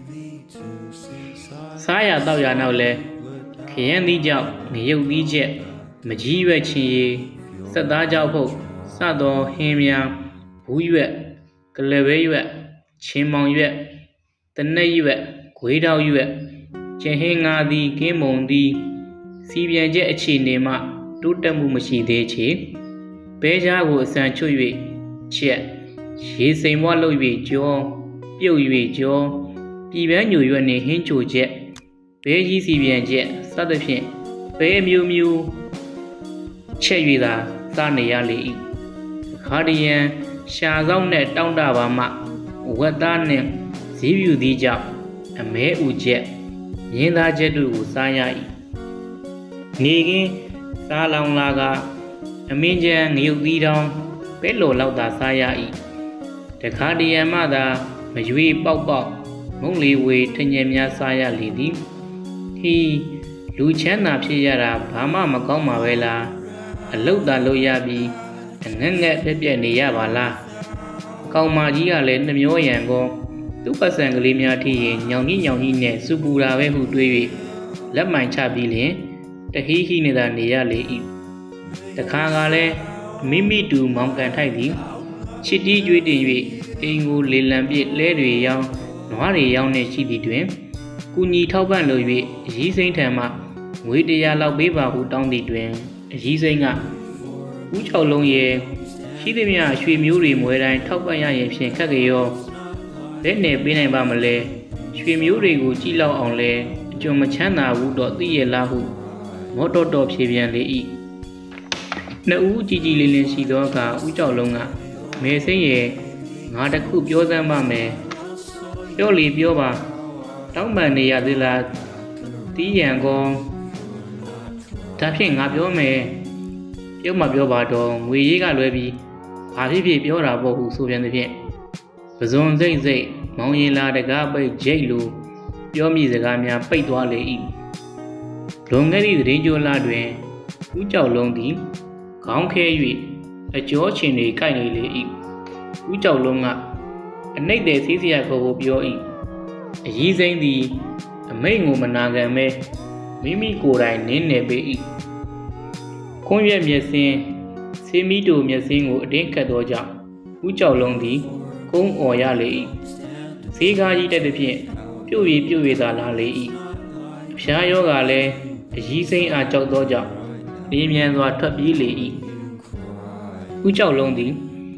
စားရတောက်ရနောက်လဲခရမ်းသီးကြောင့်ငရုတ်သီးချက်မကြီးရွက်ချင်ရည်စက်သားကြောက်ဖို့စသောဟင်းများဘူးရွက်ကလပဲရွက်ချင်းမောင်ရွက်တနက်ရွက်ဂွေးတောက်ရွက်ကျင်ဟင်းငါသည်ကင်းမုံသည်စီပြန်ချက်အခြေအနေမှတိုးတက်မှုမရှိသေးချေဘဲကြားကိုအစံချွတ်၍ချက်ရေစိမ်မွားလုပ်၍ကြောပြုတ်၍ကြောပြည်ပန်းညိုရွက်နှင့်ဟင်းချိုချက်ဘဲကြီးစီပြန်ချက်စသဖြင့်ဘဲမျိုးချက်၍သာစားနေရလေ၏ခါတရံရှာဆောင်နဲ့တောင်းတပါမှဝက်သားနှင့်ဈေးပြူသည်ကြောင့်အမဲဥချက်ရင်းသားချက်တို့ကိုစားရ၏နေကင်းစားလောင်လာကအမင်းကျန်ငရုတ်သီးတောင်းပဲလော်လောက်သာစားရ၏တခါတရံမှသာမရွေပေါက်မုံလီဝေထညံများစားရလေသည်ဟီလူချမ်းသာဖြစ်ရတာဘာမှမကောင်းပါပဲလားအလုတ်သာလုပ်ရပြီးငက်ပြက်နေရပါလားကောင်မကြီးကလည်းနှမျောရံကောသူ့ပတ်စံကလေးများထိရင်ညောင်ကြီးနဲ့စူပူတာပဲဟုတွေး၍လက်မှန်ချပြီးလျင်တဟီနေတာနေရလေ၏တခါကလည်းမိမိတူမောင်ကန်ထိုက်သည်ချစ်တီးကြွေးတင်၍အိမ်ကိုလေလံပြစ်လဲတွေရောင်းနွားတွေရောင်းနေရှိသည်တွင်ကူညီထောက်ပံ့လို၍အကြီးစိမ့်ထံမှငွေ100လောက်ပေးပါဟုတောင်းသည်တွင်အကြီးစိမ့်ကဦး6လုံးရဲ့ရှိသည်မြရွှေမျိုးတွေမွဲတိုင်းထောက်ပံ့ရရင်ဖြင့်ခက်ကြရောဘယ်နဲ့ပေးနိုင်ပါမလဲရွှေမျိုးတွေကိုကြည့်လောက်အောင်လဲအကျွန်မချမ်းသာဘူးတော့သိရလားဟုမောတော်ဖြေပြန်လေ၏နှစ်ဦးကြည်လေးလင်းရှိသောအခါဦး6လုံးကမဲစိမ့်ရဲ့ငါတခုပြောစမ်းပါမယ်ပြောလေပြောပါတောင်းပန်နေရသေးလားတီးရန်ကောဒါဖြင့်ငါပြောမယ်ပြောမှပြောပါတော့ငွေရေးကလွဲပြီးဘာဖြစ်ပြောတာပေါ့ဟုဆိုပြန်သည်ဖြင့်ပဇွန်စိတ်မောင်ရင်လာတကားပိတ်ဂျိတ်လိုပြောမိစကားများပိတ်သွားလေ၏လွန်ခဲ့သည့်သတင်းကြိုလာတွင်ဦးကြောက်လုံးသည်ခေါင်းခဲ၍အကျော်ချင်တွေကိုက်နေလေ၏ဦးကြောက်လုံးကအနှိမ့်တဲ့စီးစရာကိုပြော၏အကြီးစိမ့်သည်အမိတ်ကိုမနာခံမဲမိမိကိုယ်တိုင်နင်းနေပေ၏ခွန်းရွက်မျက်စင်းဆေးမီတိုမျက်စင်းကိုအတင်းကတ်သောကြောင့်ဦးကြောက်လုံးသည်ကုန်းအော်ရလေ၏ဈေးကားကြီးတက်သဖြင့်ပြုတ်၍သာလာလေ၏အဖျားယောဂလည်းအကြီးစိမ့်အားကြောက်သောကြောင့်လင်းမြန်စွာထွက်ပြေးလေ၏ဦးကြောက်လုံးသည်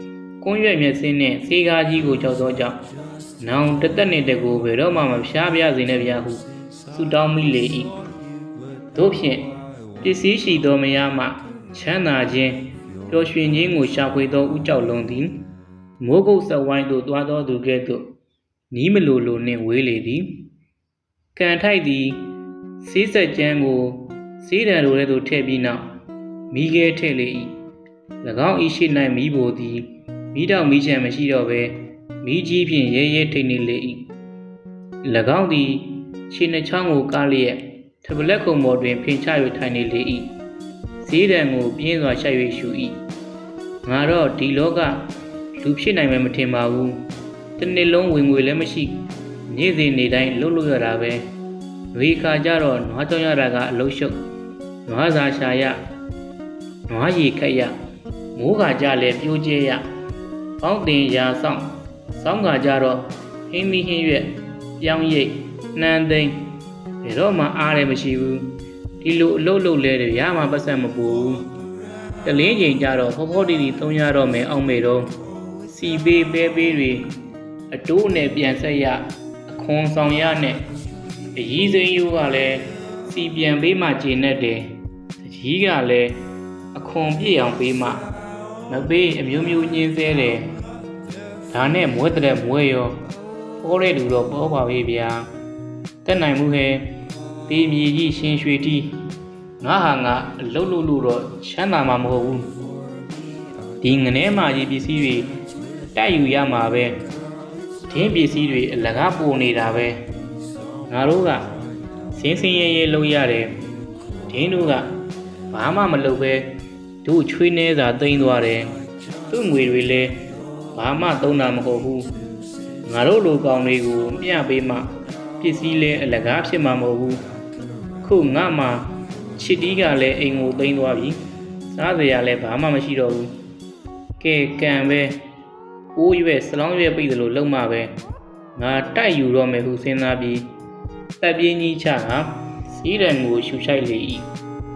ကွန်းရွက်မျက်စင်းနဲ့စေကားကြီးကိုကြောက်သောကြောင့်နောင်တသက်နှင့်တကူဘယ်တော့မှမဖြားပြစေနဲ့ဗျာဟုဆုတောင်းမိလေ၏တို့ဖြင့်ပစ္စည်းရှိသောမယားမှချမ်းသာခြင်းပျော်ရွှင်ခြင်းကိုရှာဖွေသောဦးကြောက်လုံးသည်မိုးကုတ်ဆက်ဝိုင်းသို့သွားသောသူကဲ့သို့နီးမလိုလိုနှင့်ဝေးလေသည်ကံထိုက်သည်စေးဆက်ကျန်းကိုစေးတံတို့ထဲသို့ထည့်ပြီးနောက်မိခဲထည့်လေ၏၎င်းဤရှိ၌မိဘိုသည်မိတောင်မိချံမရှိတော့ဘဲမိကြီးဖြင့်ရဲရဲထိန်နေလေ၏၎င်းသည်ခြေနှချောင်းကိုကားလျက်ထပလက်ခုံပေါ်တွင်ဖင်ချ၍ထိုင်နေလေ၏ဈေးတံကိုပြင်းစွာရှိုက်၍ရှူ၏ငါတော့ဒီလောကလူဖြစ်နိုင်မယ်မထင်ပါဘူးတစ်နှစ်လုံးဝင်ငွေလည်းမရှိနေ့စဉ်နေ့တိုင်းလှုပ်လို့ရတာပဲဝေခါကြတော့နွားကြောင်ရတာကအလုံးရှုပ်နွားစာရှာရနွားရည်ခက်ရမိုးခါကြလည်းပြိုးကျဲရပေါင်းတင်ရာဆောင်ဆောင်းခါကြတော့ဟင်းမီဟင်းရွက်ပြောင်းရိပ်နှမ်းသိမ်းဘယ်တော့မှအားလည်းမရှိဘူးဒီလိုအလုပ်လုပ်လဲတယ်ရမှပတ်စံမပူဘူးတလင်းချိန်ကြတော့ဖောဖောတီတီသုံးရတော့မယ်အောင်မေတော့စီပေးပဲပေးတွေအတိုးနဲ့ပြန်ဆက်ရအခွန်ဆောင်ရနဲ့အကြီးစိမ်းရိုးကလည်းစီပြန်ပေးမှကျေနပ်တယ်အကြီးကလည်းအခွန်ပြည့်အောင်ပေးမှမပေးအမျိုးမျိုးညင်းဆဲတယ်ဒါနဲ့မွဲတဲ့မွဲရောပေါ်တဲ့လူတော့ပေါ်ပါပြီဗျာတက်နိုင်မှုဟဲဒီမြေကြီးရှင်ရွှေတီးငါဟာငါအလုံးလို့လို့တော့ချမ်းသာမှာမဟုတ်ဘူးဒီငနဲမာကြီးပစ္စည်းတွေတိုက်ယူရမှာပဲဒင်းပစ္စည်းတွေအလကားပိုနေတာပဲငါတို့ကစင်းစင်းရဲရဲလုပ်ရတယ်ဒင်းတို့ကဘာမှမလုပ်ပဲတို့ချွေးနေစာသိမ်းသွားတယ်သူ့ငွေတွေလည်းဘာမှသုံးတာမဟုတ်ဘူးငါတို့လိုကောင်တွေကိုမျှပေးမှပစ္စည်းလဲအလကားဖြစ်မှာမဟုတ်ဘူးခုငါမှချစ်တီးကလည်းအိမ်ကိုသိမ်းသွားပြီစားစရာလည်းဘာမှမရှိတော့ဘူးကဲကံပဲအိုးရွက်စလောင်းရွက်ပြိတယ်လို့လုံမှပဲငါတိုက်ယူတော့မယ်ဟုစဉ်းစားပြီးတပ်ပြင်းကြီးချကစီးရန်ကိုရှူရှိုက်လေ၏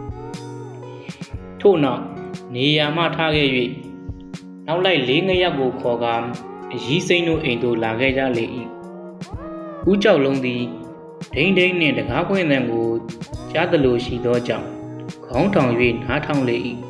ထို့နောက်နေရာမှထားခဲ့၍နောက်လိုက်၄ငရက်ကိုခေါ်ကာအကြီးစိမ့်တို့အိမ်သို့လာခဲ့ကြလေ၏ဦးကြောက်လုံးသည်ဒိန်းဒိန်းနှင့်တကားပွင့်သံကိုကြားသလိုရှိသောကြောင့်ခေါင်းထောင်၍နားထောင်လေ၏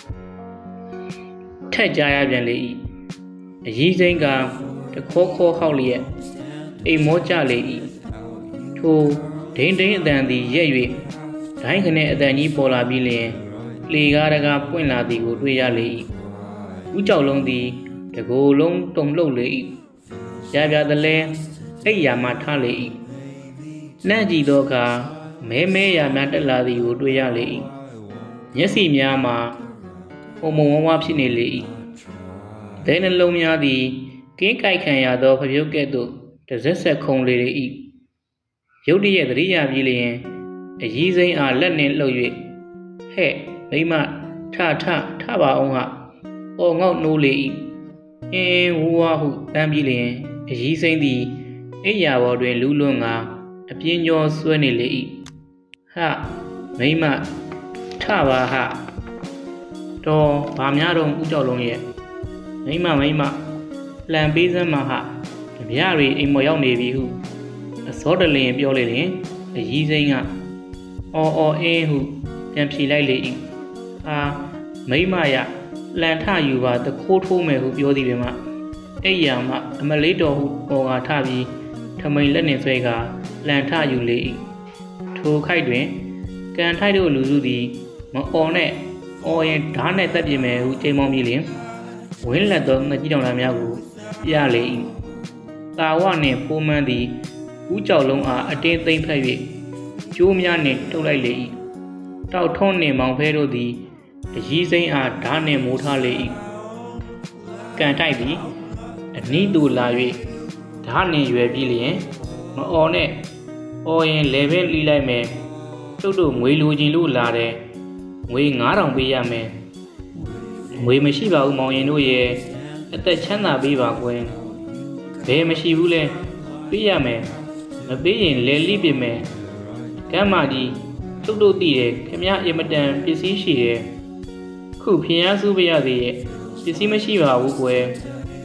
ထက်ကြားရပြန်လေ၏အကြီးစိမ့်ကတခေါခေါဟောက်လျက်အိမ်မောကြလေ၏ထိုဒိန်းဒိန်းအတန်သည်ရက်၍ဒိုင်းခနဲ့အတန်ကြီးပေါ်လာပြီးလျင်လေကားတကားပွင့်လာသည်ကိုတွေ့ရလေ၏ဦးကြောက်လုံးသည်တကိုယ်လုံးတုံလှုပ်လေ၏ရပြသလဲအိပ်ရာမှထားလေ၏နှံ့ကြည့်သောအခါမဲမဲရာများတက်လာသည်ကိုတွေ့ရလေ၏မျက်စိများမှာပုံမုံဝါးဝါးဖြစ်နေလေ၏ဒဲနှလုံးများသည်ကင်းကြိုက်ခံရသောဖပြုတ်ကဲ့သို့တစက်ဆက်ခုံလေ၏ရုတ်တရက်သတိရပြီးလျင်အကြီးစိမ်းအားလက်နှင့်လှုပ်၍ဟဲ့မိမထပါအောင်ဟာအော်ငေါ့နိုးလေ၏ဝူဝါဟုတန်းပြီးလျင်အကြီးစိမ်းသည်အိယာပေါ်တွင်လူးလွန်းကအပြင်းကျော်ဆွဲနေလေ၏ဟာမိမထပါဟတော်ဘာများတော့ဦးကြောက်လုံးရဲ့မိမလှန်ပေးစမ်းမဟာကြပြတွေအိမ်မော်ရောက်နေပြီဟုအစောတလင်ပြောလေလျင်အကြီးစိမ်းကအော်အင်းဟုပြန်ဖြေလိုက်လေ၏ဟာမိမရလန်ထယူပါတခိုးထိုးမယ်ဟုပြောသည်ပင်မှအိယာမှအမလေးတော်ဟုပေါ်ကာထပြီးထမိန်လက်နှင့်ဆွဲကာလန်ထယူလေ၏ထိုခိုက်တွင်ကန်ထိုက်တို့လူစုသည်မအော်နဲ့အော်ရင်ဓာတ်နဲ့တက်ပြင်းမယ်ဟုချိန်မောင်းပြီးလျင်ဝင်းလက်သောငကြီးတောင်သားများကိုပြလေ၏တာဝနှင့်ဖိုးမန်းသည်ဦးကြောက်လုံးအားအတင်းသိမ့်ဖက်၍ကျိုးများနှင့်ထုတ်လိုက်လေ၏တောက်ထုံးနှင့်မောင်ဖဲတို့သည်အကြီးစိမ်းအားဓာတ်နှင့်မိုးထားလေ၏ကန်ထိုက်သည်အနီးသို့လာ၍ဓာတ်နှင့်ရွယ်ပြီးလျင်မအော်နဲ့အော်ရင်လေပဲလှီးလိုက်မယ်ကျုပ်တို့ငွေလိုချင်လို့လာတယ်ငွေ9000ပေးရမယ်ငွေမရှိပါဘူးမောင်ရင်တို့ရဲ့အသက်ချမ်းသာပေးပါကွယ်ဘယ်မရှိဘူးလဲပေးရမယ်မပေးရင်လဲလိပြမယ်ကမ်းမကြီးကျုပ်တို့သိတယ်ခင်ဗျားအင်မတန်ပစ္စည်းရှိတယ်ခုဖျားစုပြရသေးရဲ့ပစ္စည်းမရှိပါဘူးကွယ်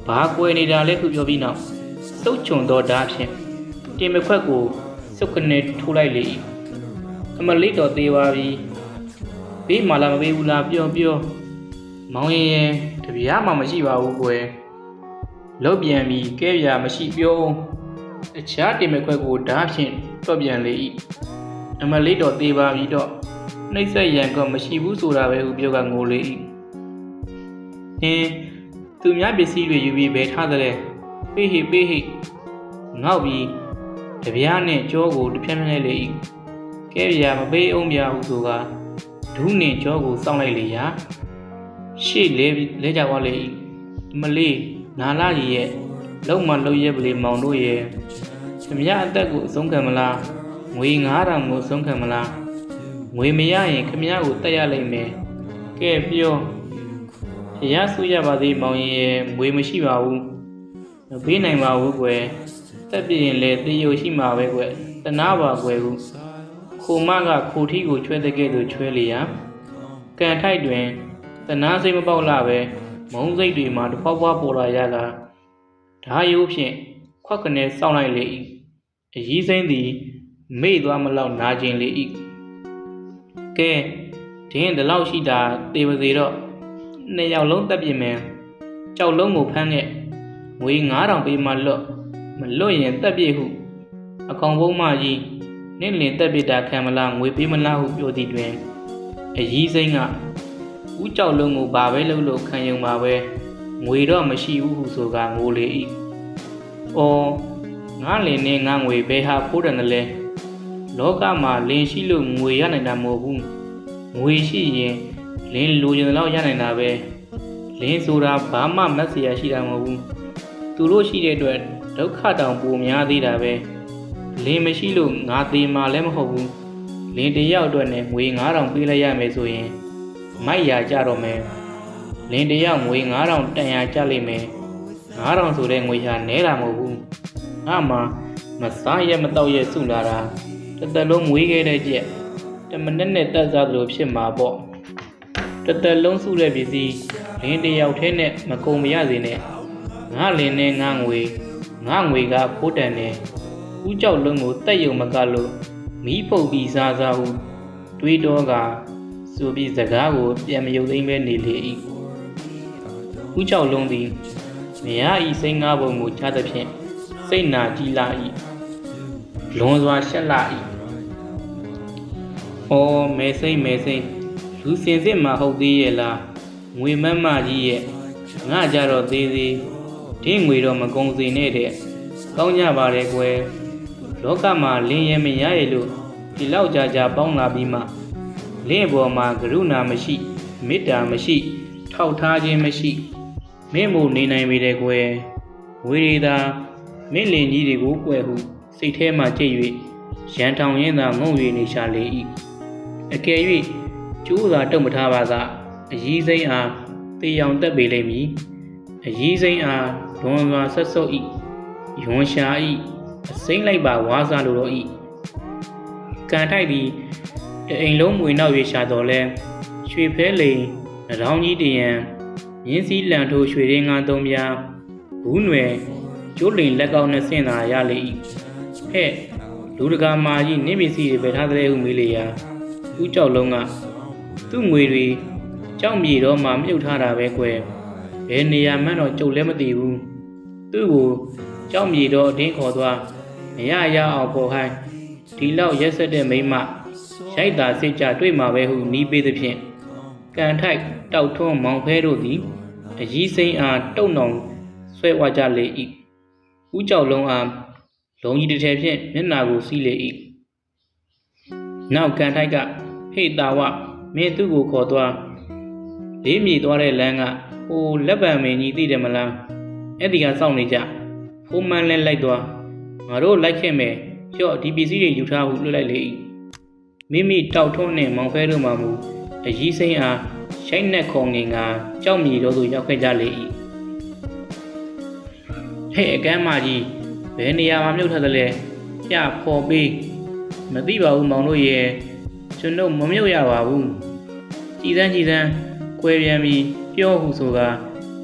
ဘာကွယ်နေတာလဲခုပြောပြီးနောက်စုပ်ချွန်သောဓာတ်ဖြင့်တင်မခွက်ကိုစုပ်ကနေထိုးလိုက်လေ၏အမလေးတော်သေးပါပြီဘေးမှလာမပေးဘူးလားပြောမောင်ရင်တပြားမှမရှိပါဘူးကွယ်လောက်ပြန်ပြီးကဲပြာမရှိပြောအခြားတင်မခွက်ကိုဓာတ်ဖြင့်တွက်ပြန်လေ၏အမလေးတော်သေးပါပြီတော့နှိမ့်ဆက်ရန်ကမရှိဘူးဆိုတာပဲဟုပြောကငိုလေ၏သူများပစ္စည်းတွေယူပြီးဘယ်ထားသလဲပေးဟိငေါက်ပြီးတပြားနဲ့ကြောကိုတစ်ဖြန်းဖြန်းလိုက်လေ၏ကဲပြာမပေးအောင်ပြဟုဆိုကဒူးနှင့်ကြောကိုစောင့်လိုက်လေရာရှေ့လဲကြသွားလေ၏မလေးနာလာကြီးရဲ့လုံးမလုံးရဲပလီမောင်တို့ရဲ့ခမရအသက်ကိုအဆုံးခံမလားငွေ9000ကိုအဆုံးခံမလားငွေမရရင်ခမရကိုတက်ရလိမ့်မယ်ကဲပြောရဆူရပါသေးမောင်ရဲ့ငွေမရှိပါဘူးမပေးနိုင်ပါဘူးကွယ်တက်ပြရင်လေတေးရုပ်ရှိမှာပဲကွယ်တနာပါကွယ်ဘူးခိုမကခိုထီကိုချွဲတဲ့ကဲ့သို့ချွဲလေရာကန်ထိုက်တွင်တနာစိတ်မပေါက်လာပဲမုံစိတ်တွေမှာတဖွာဖွာပေါ်လာရကဓာယိုးဖြင့်ခွက်ကနေစောင့်လိုက်လေ၏အကြီးစိမ့်သည်မေ့သွားမလောက်နာကျင်လေ၏ကဲဒင်းဒီလောက်ရှိတာတေပါစေတော့နှစ်ယောက်လုံးတက်ပြင်မယ်ကြောက်လုံးကိုဖမ်းခဲ့ငွေ9000ပေးမှလွတ်မလွတ်ရင်တက်ပြည့်ဟုအကောင်ဘုံမကြီးနင့်လင်တက်ပြတာခံမလားငွေပေးမလားဟုပြောသည်တွင်အကြီးစိမ့်ကဦးကြောက်လုံးကိုဘာပဲလုပ်လို့ခံရုံပါပဲငွေတော့မရှိဘူးဟုဆိုကငိုလေ၏အော်ငါလင်နဲ့ငါငွေဘယ်ဟာဖိုးတယ်လဲလောကမှာလင်ရှိလို့ငွေရနိုင်တာမဟုတ်ဘူးငွေရှိရင်လင်းလိုချင်တဲ့လောက်ရနိုင်တာပဲလင်းဆိုတာဘာမှမက်စရာရှိတာမဟုတ်ဘူးသူတို့ရှိတဲ့အတွက်ဒုက္ခတောင်ပိုများသေးတာပဲလင်းမရှိလို့ငါသေးမှလည်းမဟုတ်ဘူးလင်းတယောက်အတွက်နဲ့ငွေ9000ပေးလိုက်ရမယ်ဆိုရင်မိုက်ရာကြတော့မယ်လင်းတယောက်ငွေ9000တန်ရာကြလိမ့်မယ်9000ဆိုတဲ့ငွေဟာနဲတာမဟုတ်ဘူးငါမှမစားရမတော့ရစုလာတာတစ်သက်လုံးမွေးခဲ့တဲ့ကြက်တမနက်နဲ့တက်စားသလိုဖြစ်မှာပေါ့တစ်သက်လုံးစုတဲ့ပစ္စည်းလင်းတယောက်ထဲနဲ့မကုန်မရစေနဲ့ငါလင်းနဲ့ငါငွေကဖိုးတန်နေဦးကြောက်လုံးကိုတက်ယုံမကလို့မီးပုတ်ပြီးစားဟုတွေးတော့ကဆိုပြီးစကားကိုပြန်မယုံသိမ်းပဲနေလေ၏ဦးကြောက်လုံးသည်မရဤစိတ်ငါးပုံကိုချသဖြင့်စိတ်နာကြည်လာ၏လွန်စွာရှက်လာ၏အော်မဲစိမ့်လူစင်စစ်မှာဟုတ်သေးရဲ့လားငွေမမကြီးရဲ့ငါကြတော့သေးဒင်းငွေတော့မကုန်စေနဲ့တဲ့ကောင်းကြပါတယ်ကွယ်လောကမှာလင်းရဲမရရဲ့လို့ဒီလောက်ကြာပေါင်းလာပြီးမှလင်းပေါ်မှာကရုဏာမရှိမေတ္တာမရှိထောက်ထားခြင်းမရှိမင်းမို့နေနိုင်ပြီတဲ့ကွယ်ဝေရီသာမင်းလင်ကြီးတွေကိုကွယ်ဟုစိတ်ထဲမှကြိတ်၍ရန်ထောင်ရင်းသာငုံ၍နေရှာလေ၏အကယ်၍ကျိုးသာတုံမထားပါကအကြီးစိမ့်အားတေးရောင်တက်ပေလိမ့်မည်အကြီးစိမ့်အားလွန်စွာဆက်ဆုပ်၏ယွန်ရှာ၏အစိမ့်လိုက်ပါဝါစားလိုတော့၏ကန်ထိုက်သည်တအိမ်လုံးမွေနောက်၍ရှာတော်လဲရွှေဖဲလိန်နှောင်းကြီးတရံမြင်းစည်းလန်ထိုးရွှေရင်းငါးသုံးပြားဘူးနွယ်ကျိုးလိန်လက်ကောက်နဲ့ဆင့်သာရလေ၏ဟဲ့လူတကာမာကြီးနင့်ပစ္စည်းတွေပဲထားတဲ့ဟုမေးလေရာဦးကြောက်လုံးကသူ့ငွေတွေကြောက်မြေတော့မှမြုပ်ထားတာပဲကွယ်ဘယ်နေရာမှန်းတော့ကြုံလည်းမသိဘူးသူ့ကိုကြောက်မြေတော့အတင်းခေါ်သွားမရအောင်ပေါ်ခိုင်းဒီလောက်ရက်ဆက်တဲ့မိန်းမရိုက်တာစစ်ကြတွေ့မှာပဲဟုနီးပေးသဖြင့်ကန်ထိုက်တောက်ထွန်းမောင်ဖဲတို့သည်အကြီးစိမ့်အားတုံနောင်ဆွဲဝါကြလေ၏ဦးကြောက်လုံးအားလုံးကြီးတစ်ထည်ဖြင့်မျက်နာကိုစီးလေ၏နောက်ကန်ထိုက်ကဟေ့တာဝမင်းသူ့ကိုခေါ်သွားလေးမြေသွားတဲ့လမ်းကဟိုလက်ပံမင်းကြီးသိတယ်မလားအဲ့ဒီကစောင့်နေကြဖုံးမန်းလဲလိုက်သွားငါတို့လိုက်ခဲ့မယ်ကြော့ဒီပစ္စည်းတွေယူထားဟုလွှတ်လိုက်လေ၏မိမိတောက်ထွန်းနှင့်မောင်ဖဲတို့မှမူအကြီးစိမ့်အားရှိုက်နှက်ခုံငင်ကကြောက်မြေတို့သို့ရောက်ခဲ့ကြလေ၏ဟဲ့အကမ်းမကြီးဘယ်နေရာမှာမြုပ်ထားသလဲပြဖော်ပေးမသိပါဘူးမောင်တို့ရဲ့ကျွန်တော်မမြုပ်ရပါဘူးကြည်စမ်းကွဲပြန်ပြီးပြောဟုဆိုက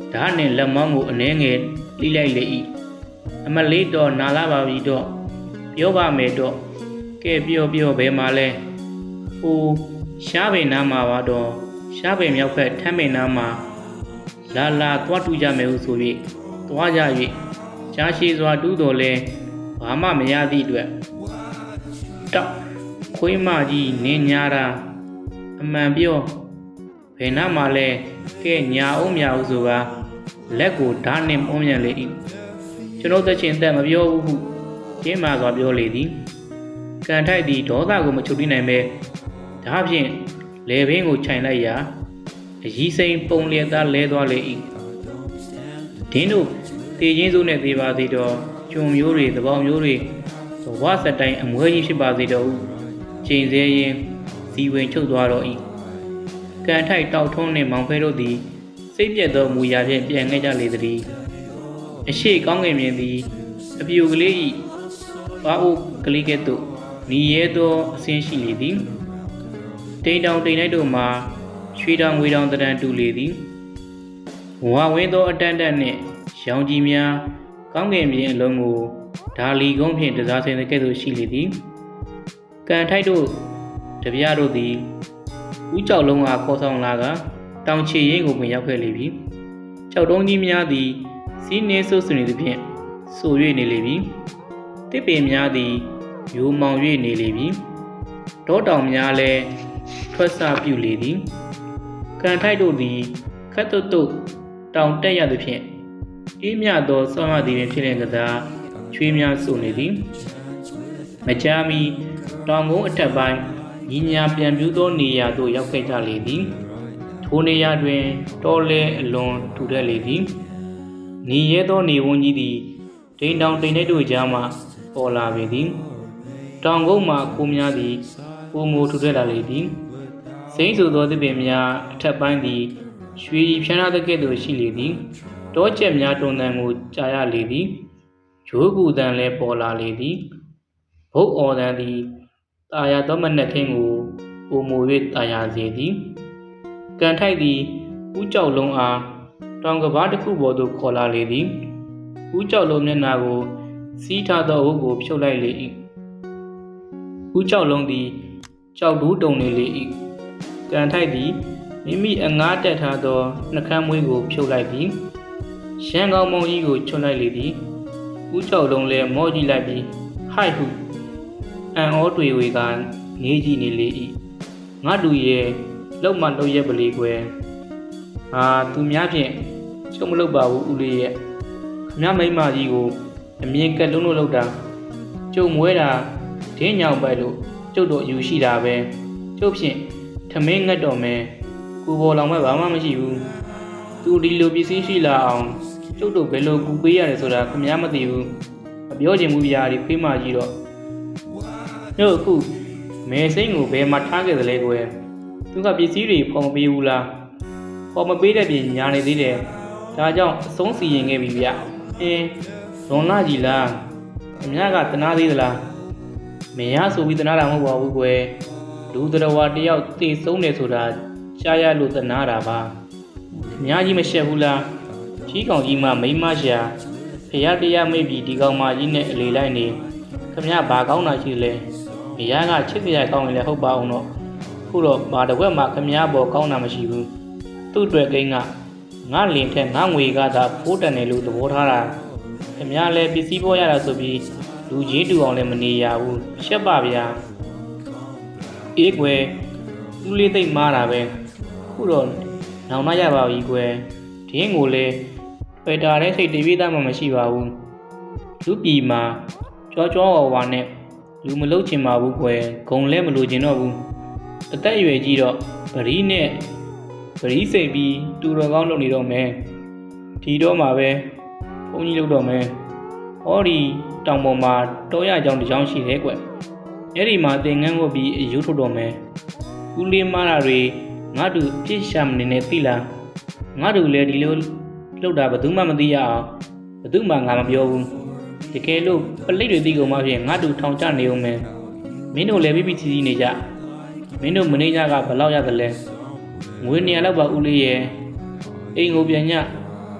ဒါနဲ့လက်မောင်းကိုအနေငယ်လိလိုက်လေ၏အမလေးတော့နာလာပါပြီတော့ပြောပါမယ်တော့ကဲပြောဘယ်မှာလဲဟိုရှားပင်နားမှာပါတော့ရှားပင်မြောက်ဖက်ထမ်းပင်နားမှာလာသွားတူကြမယ်ဟုဆို၍သွားကြ၍ရှားရှိစွာတူးတော်လဲဘာမှမရသည့်အတွက်တောက်ခွေးမကြီးနင်းညာတာအမှန်ပြောဘယ်နားမှာလဲကဲညာအောင်မြအောင်ဆိုကလက်ကိုဓာတ်နှင့်ပုံမြန်လေ၏ကျွန်တော်သက်ချင်းသက်မပြောဘူးဟုကျင်းမာစွာပြောလေသည်ကန်ထိုက်သည်ဒေါသကိုမချုပ်တိနိုင်ပဲဒါဖြင့်လေဘင်းကိုခြိုင်လိုက်ရာအကြီးစိန်ပုံလျက်သားလဲသွားလေ၏ဒင်းတို့တေချင်းစုနှင့်သေးပါသေးတော့ကျွန်မျိုးတွေသဘောမျိုးတွေဝါစတိုင်းအမွဲကြီးဖြစ်ပါစေတော့ဟုချိန်စဲရင်ဇီဝင်ချုပ်သွားတော့၏ကန်ထိုက်တောက်ထုံးနှင့်မောင်ဖဲတို့သည်စိတ်ပြက်သောမူရာဖြင့်ပြန်ခဲ့ကြလေသည်အရှိကောင်းငင်မြင်သည်အပြူကလေး၏ဘာအိုကလေးကဲ့သို့နီရဲသောအဆင်းရှိလေသည်တိမ်တောင်တိမ်လိုက်တို့မှာရွှေတောင်ငွေတောင်တရံတူလေသည်ဝါဝင်းသောအတန်းနှင့်ရောင်ကြီးများကောင်းငင်မြင်အလုံးကိုဒါလီကုန်းဖြင့်တစားဆင်းတဲ့ကဲ့သို့ရှိလေသည်ကန်ထိုက်တို့တပြားတို့သည်ဦးကြောက်လုံးအားခေါ်ဆောင်လာကတောင်ချီရင်ကိုပင်ရောက်ခဲ့လေပြီကြောက်တုံးကြီးများသည်စီးနေဆုပ်ဆွနေသဖြင့်ဆို၍နေလေပြီတစ်ပင်များသည်ရိုးမောင်၍နေလေပြီတောတောင်များလည်းထွက်ဆပြုလေသည်ကန်ထိုက်တို့သည်ခတ်တုတ်တောင်တက်ရသဖြင့်အေးမြသောဆောင်းရသည်ပင်ဖြစ်တဲ့ကစားချွေးများစုနေသည်မကြာမီတောင်ကုန်းအထက်ပိုင်းညီညာပြန်ပြူးသောနေရာသို့ရောက်ခဲ့ကြလေသည်ထိုနေရာတွင်တောလဲအလွန်ထူထပ်လေသည်နေရဲသောနေဝန်းကြီးသည်ဒိန်တောင်တိမ်နှိပ်တို့ကြားမှပေါ်လာပေသည်တောင်ကုန်းမှခိုးများသည်ပုံမူထူထပ်လာလေသည်စိမ့်ဆိုသောသစ်ပင်များအထက်ပိုင်းသည်ရွှေဖြန်းထားတဲ့ကဲ့သို့ရှိလေသည်တောကျက်များတွန်တန်ကိုကြားရလေသည်ရိုးကူတန်လည်းပေါ်လာလေသည်ဘုတ်အော်တန်သည်တာယာသောမနက်ခင်းကိုပုံမူ၍တာယာစေသည်ကန်ထိုက်သည်ဦးကြောက်လုံးအားတောင်ကဘာတစ်ခုပေါ်သို့ခေါ်လာလေသည်ဦးကြောက်လုံးမျက်နှာကိုစီးထားသောအုပ်ကိုဖြုတ်လိုက်လေ၏ဦးကြောက်လုံးသည်ကြောက်ဒူးတုံနေလေ၏ကန်ထိုက်သည်မိမိအငားတက်ထားသောနှကမ်းမွေးကိုဖြုတ်လိုက်သည်ရှမ်းကောင်းမုံကြီးကိုချွတ်လိုက်လေသည်ဦးကြောက်လုံးလည်းမော့ကြည့်လိုက်ပြီးဟိုက်ဟုအံ့ဩတွေ့ဝေကနေကြည့်နေလေ၏ငါတူရဲ့လောက်မှလောက်ရက်ပလီကွယ်ဟာသူများဖြင့်ချုံမလုပ်ပါဘူးဦးလေးရဲ့ခမမိမကြီးကိုအမြင်ကက်လုံးလို့လောက်တာကျုံမွဲတာဒင်းညောင်ပဲလို့ကျုပ်တို့အယူရှိတာပဲကျုပ်ဖြင့်ထမင်းငတ်တော်မယ်ကိုပေါ်လောင်မဲ့ဘာမှမရှိဘူးသူဒီလိုပစ္စည်းရှိလာအောင်ကျုပ်တို့ဘယ်လိုကူပေးရတယ်ဆိုတာခမမသိဘူးမပြောချင်ဘူးဗျာဒီဖေးမကြီးတော့တို့အခုမဲစိမ့်ကိုဘယ်မှာထားခဲ့သလဲကွယ်သူကပစ္စည်းတွေပေါ်မပေးဘူးလားပေါ်မပေးတဲ့ပြင်ညာနေသေးတယ်ဒါကြောင့်အဆုံးစီရင်ခဲ့ပြီဗျလွန်လာကြီးလားအများကတနာသေးသလားမရဆိုပြီးတနာတာမဟုတ်ပါဘူးကွယ်လူတော်ဝါတယောက်သိဆုံးတယ်ဆိုတာရှားရလို့တနာတာပါအများကြီးမရှက်ဘူးလားကြီးကောင်ကြီးမှမိမရှာဖရတရားမိပြီဒီကောင်မကြီးနဲ့အလေလိုက်နေခမရဘာကောင်းတာရှိလဲမရကချစ်စရာကောင်းရင်လည်းဟုတ်ပါအောင်တော့ခုတော့ဘာတစ်ဝက်မှခမရပေါ်ကောင်းတာမရှိဘူးသူ့အတွက်ကိန်းကငါလင်ထက်ငါငွေကသာဖိုးတန်တယ်လို့သဘောထားတာခမရလည်းပစ္စည်းပေါ်ရတာဆိုပြီးလူကြီးတူအောင်လည်းမနေရဘူးရှက်ပါဗျာအေးကွယ်ဦးလေးသိမ့်မားတာပဲခုတော့နောင်မရပါဘူးကွယ်ဒင်းကိုလည်းပေတာတဲ့စိတ်တပြေးသားမှမရှိပါဘူးလူပြည်မှာကြောဝါနဲ့လူမလုပ်ချင်ပါဘူးကွယ်ဂုံလည်းမလိုချင်တော့ဘူးအသက်အရွယ်ကြီးတော့ပရိနဲ့ပရိစိတ်ပြီးတူတော်ကောင်းလုပ်နေတော့မယ်ဒီတော့မှပဲဘုန်းကြီးလုပ်တော့မယ်ဟောဒီတောင်ပေါ်မှာတောရကြောင်တစ်ကြောင်ရှိတယ်ကွအဲ့ဒီမှာသင်ငန်းဝတ်ပြီးအယူထုတ်တော့မယ်ဦးလေးမားတာတွေငါတို့ပြစ်ရှာမနေနဲ့သိလားငါတို့လည်းဒီလိုလုပ်တာဘယ်သူမှမသိရအောင်ဘယ်သူမှငါမပြောဘူးတကယ်လို့ပလိတ်တွေသိကုန်မှဖြင့်ငါတို့ထောင်ချနေအောင်မယ်မင်းတို့လည်းပြပြစီစီနေကြမင်းတို့မနေကြကဘယ်လောက်ရသလဲငွေနေရာလောက်ပါဦးလေးရဲ့အိမ်ကိုပြန်ည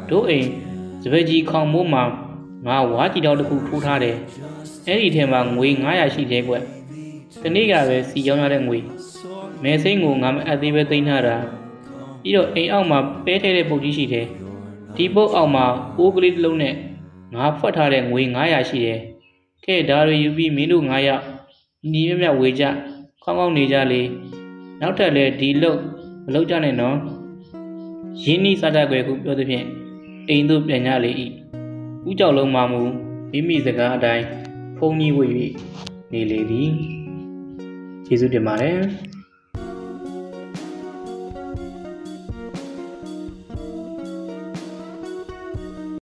တို့အိမ်စပယ်ကြီးခေါင်မိုးမှာငါဝါကြီးတောက်တစ်ခုထိုးထားတယ်အဲ့ဒီထဲမှာငွေ900ရှိတယ်ကွတနေ့ကပဲစီရောင်းရတဲ့ငွေမဲစိမ့်ကိုငါမအပ်သေးပဲသိမ်းထားတာပြီးတော့အိမ်အောက်မှာပဲထဲတဲ့ပုတ်ကြီးရှိတယ်ဒီပုတ်အောက်မှာအိုးကလေးတစ်လုံးနဲ့ငါဖွက်ထားတဲ့ငွေ900ရှိတယ်ထဲ့ဒါတွေယူပြီးမင်းတို့9ယောက်ညီမြဝေကြခေါင်းကောင်းနေကြလေနောက်ထပ်လဲဒီလုတ်မလုတ်ကြနဲ့နော်ရင်းနှီးစားကြွယ်ခုပြောသဖြင့်အိမ်တို့ပြန်ကြလေ၏ဦးကြောက်လုံးမှမူမိမိစကားအတိုင်းဖုန်းကြီးဝေ၍နေလေသည်ကျေးဇူးတင်ပါတယ်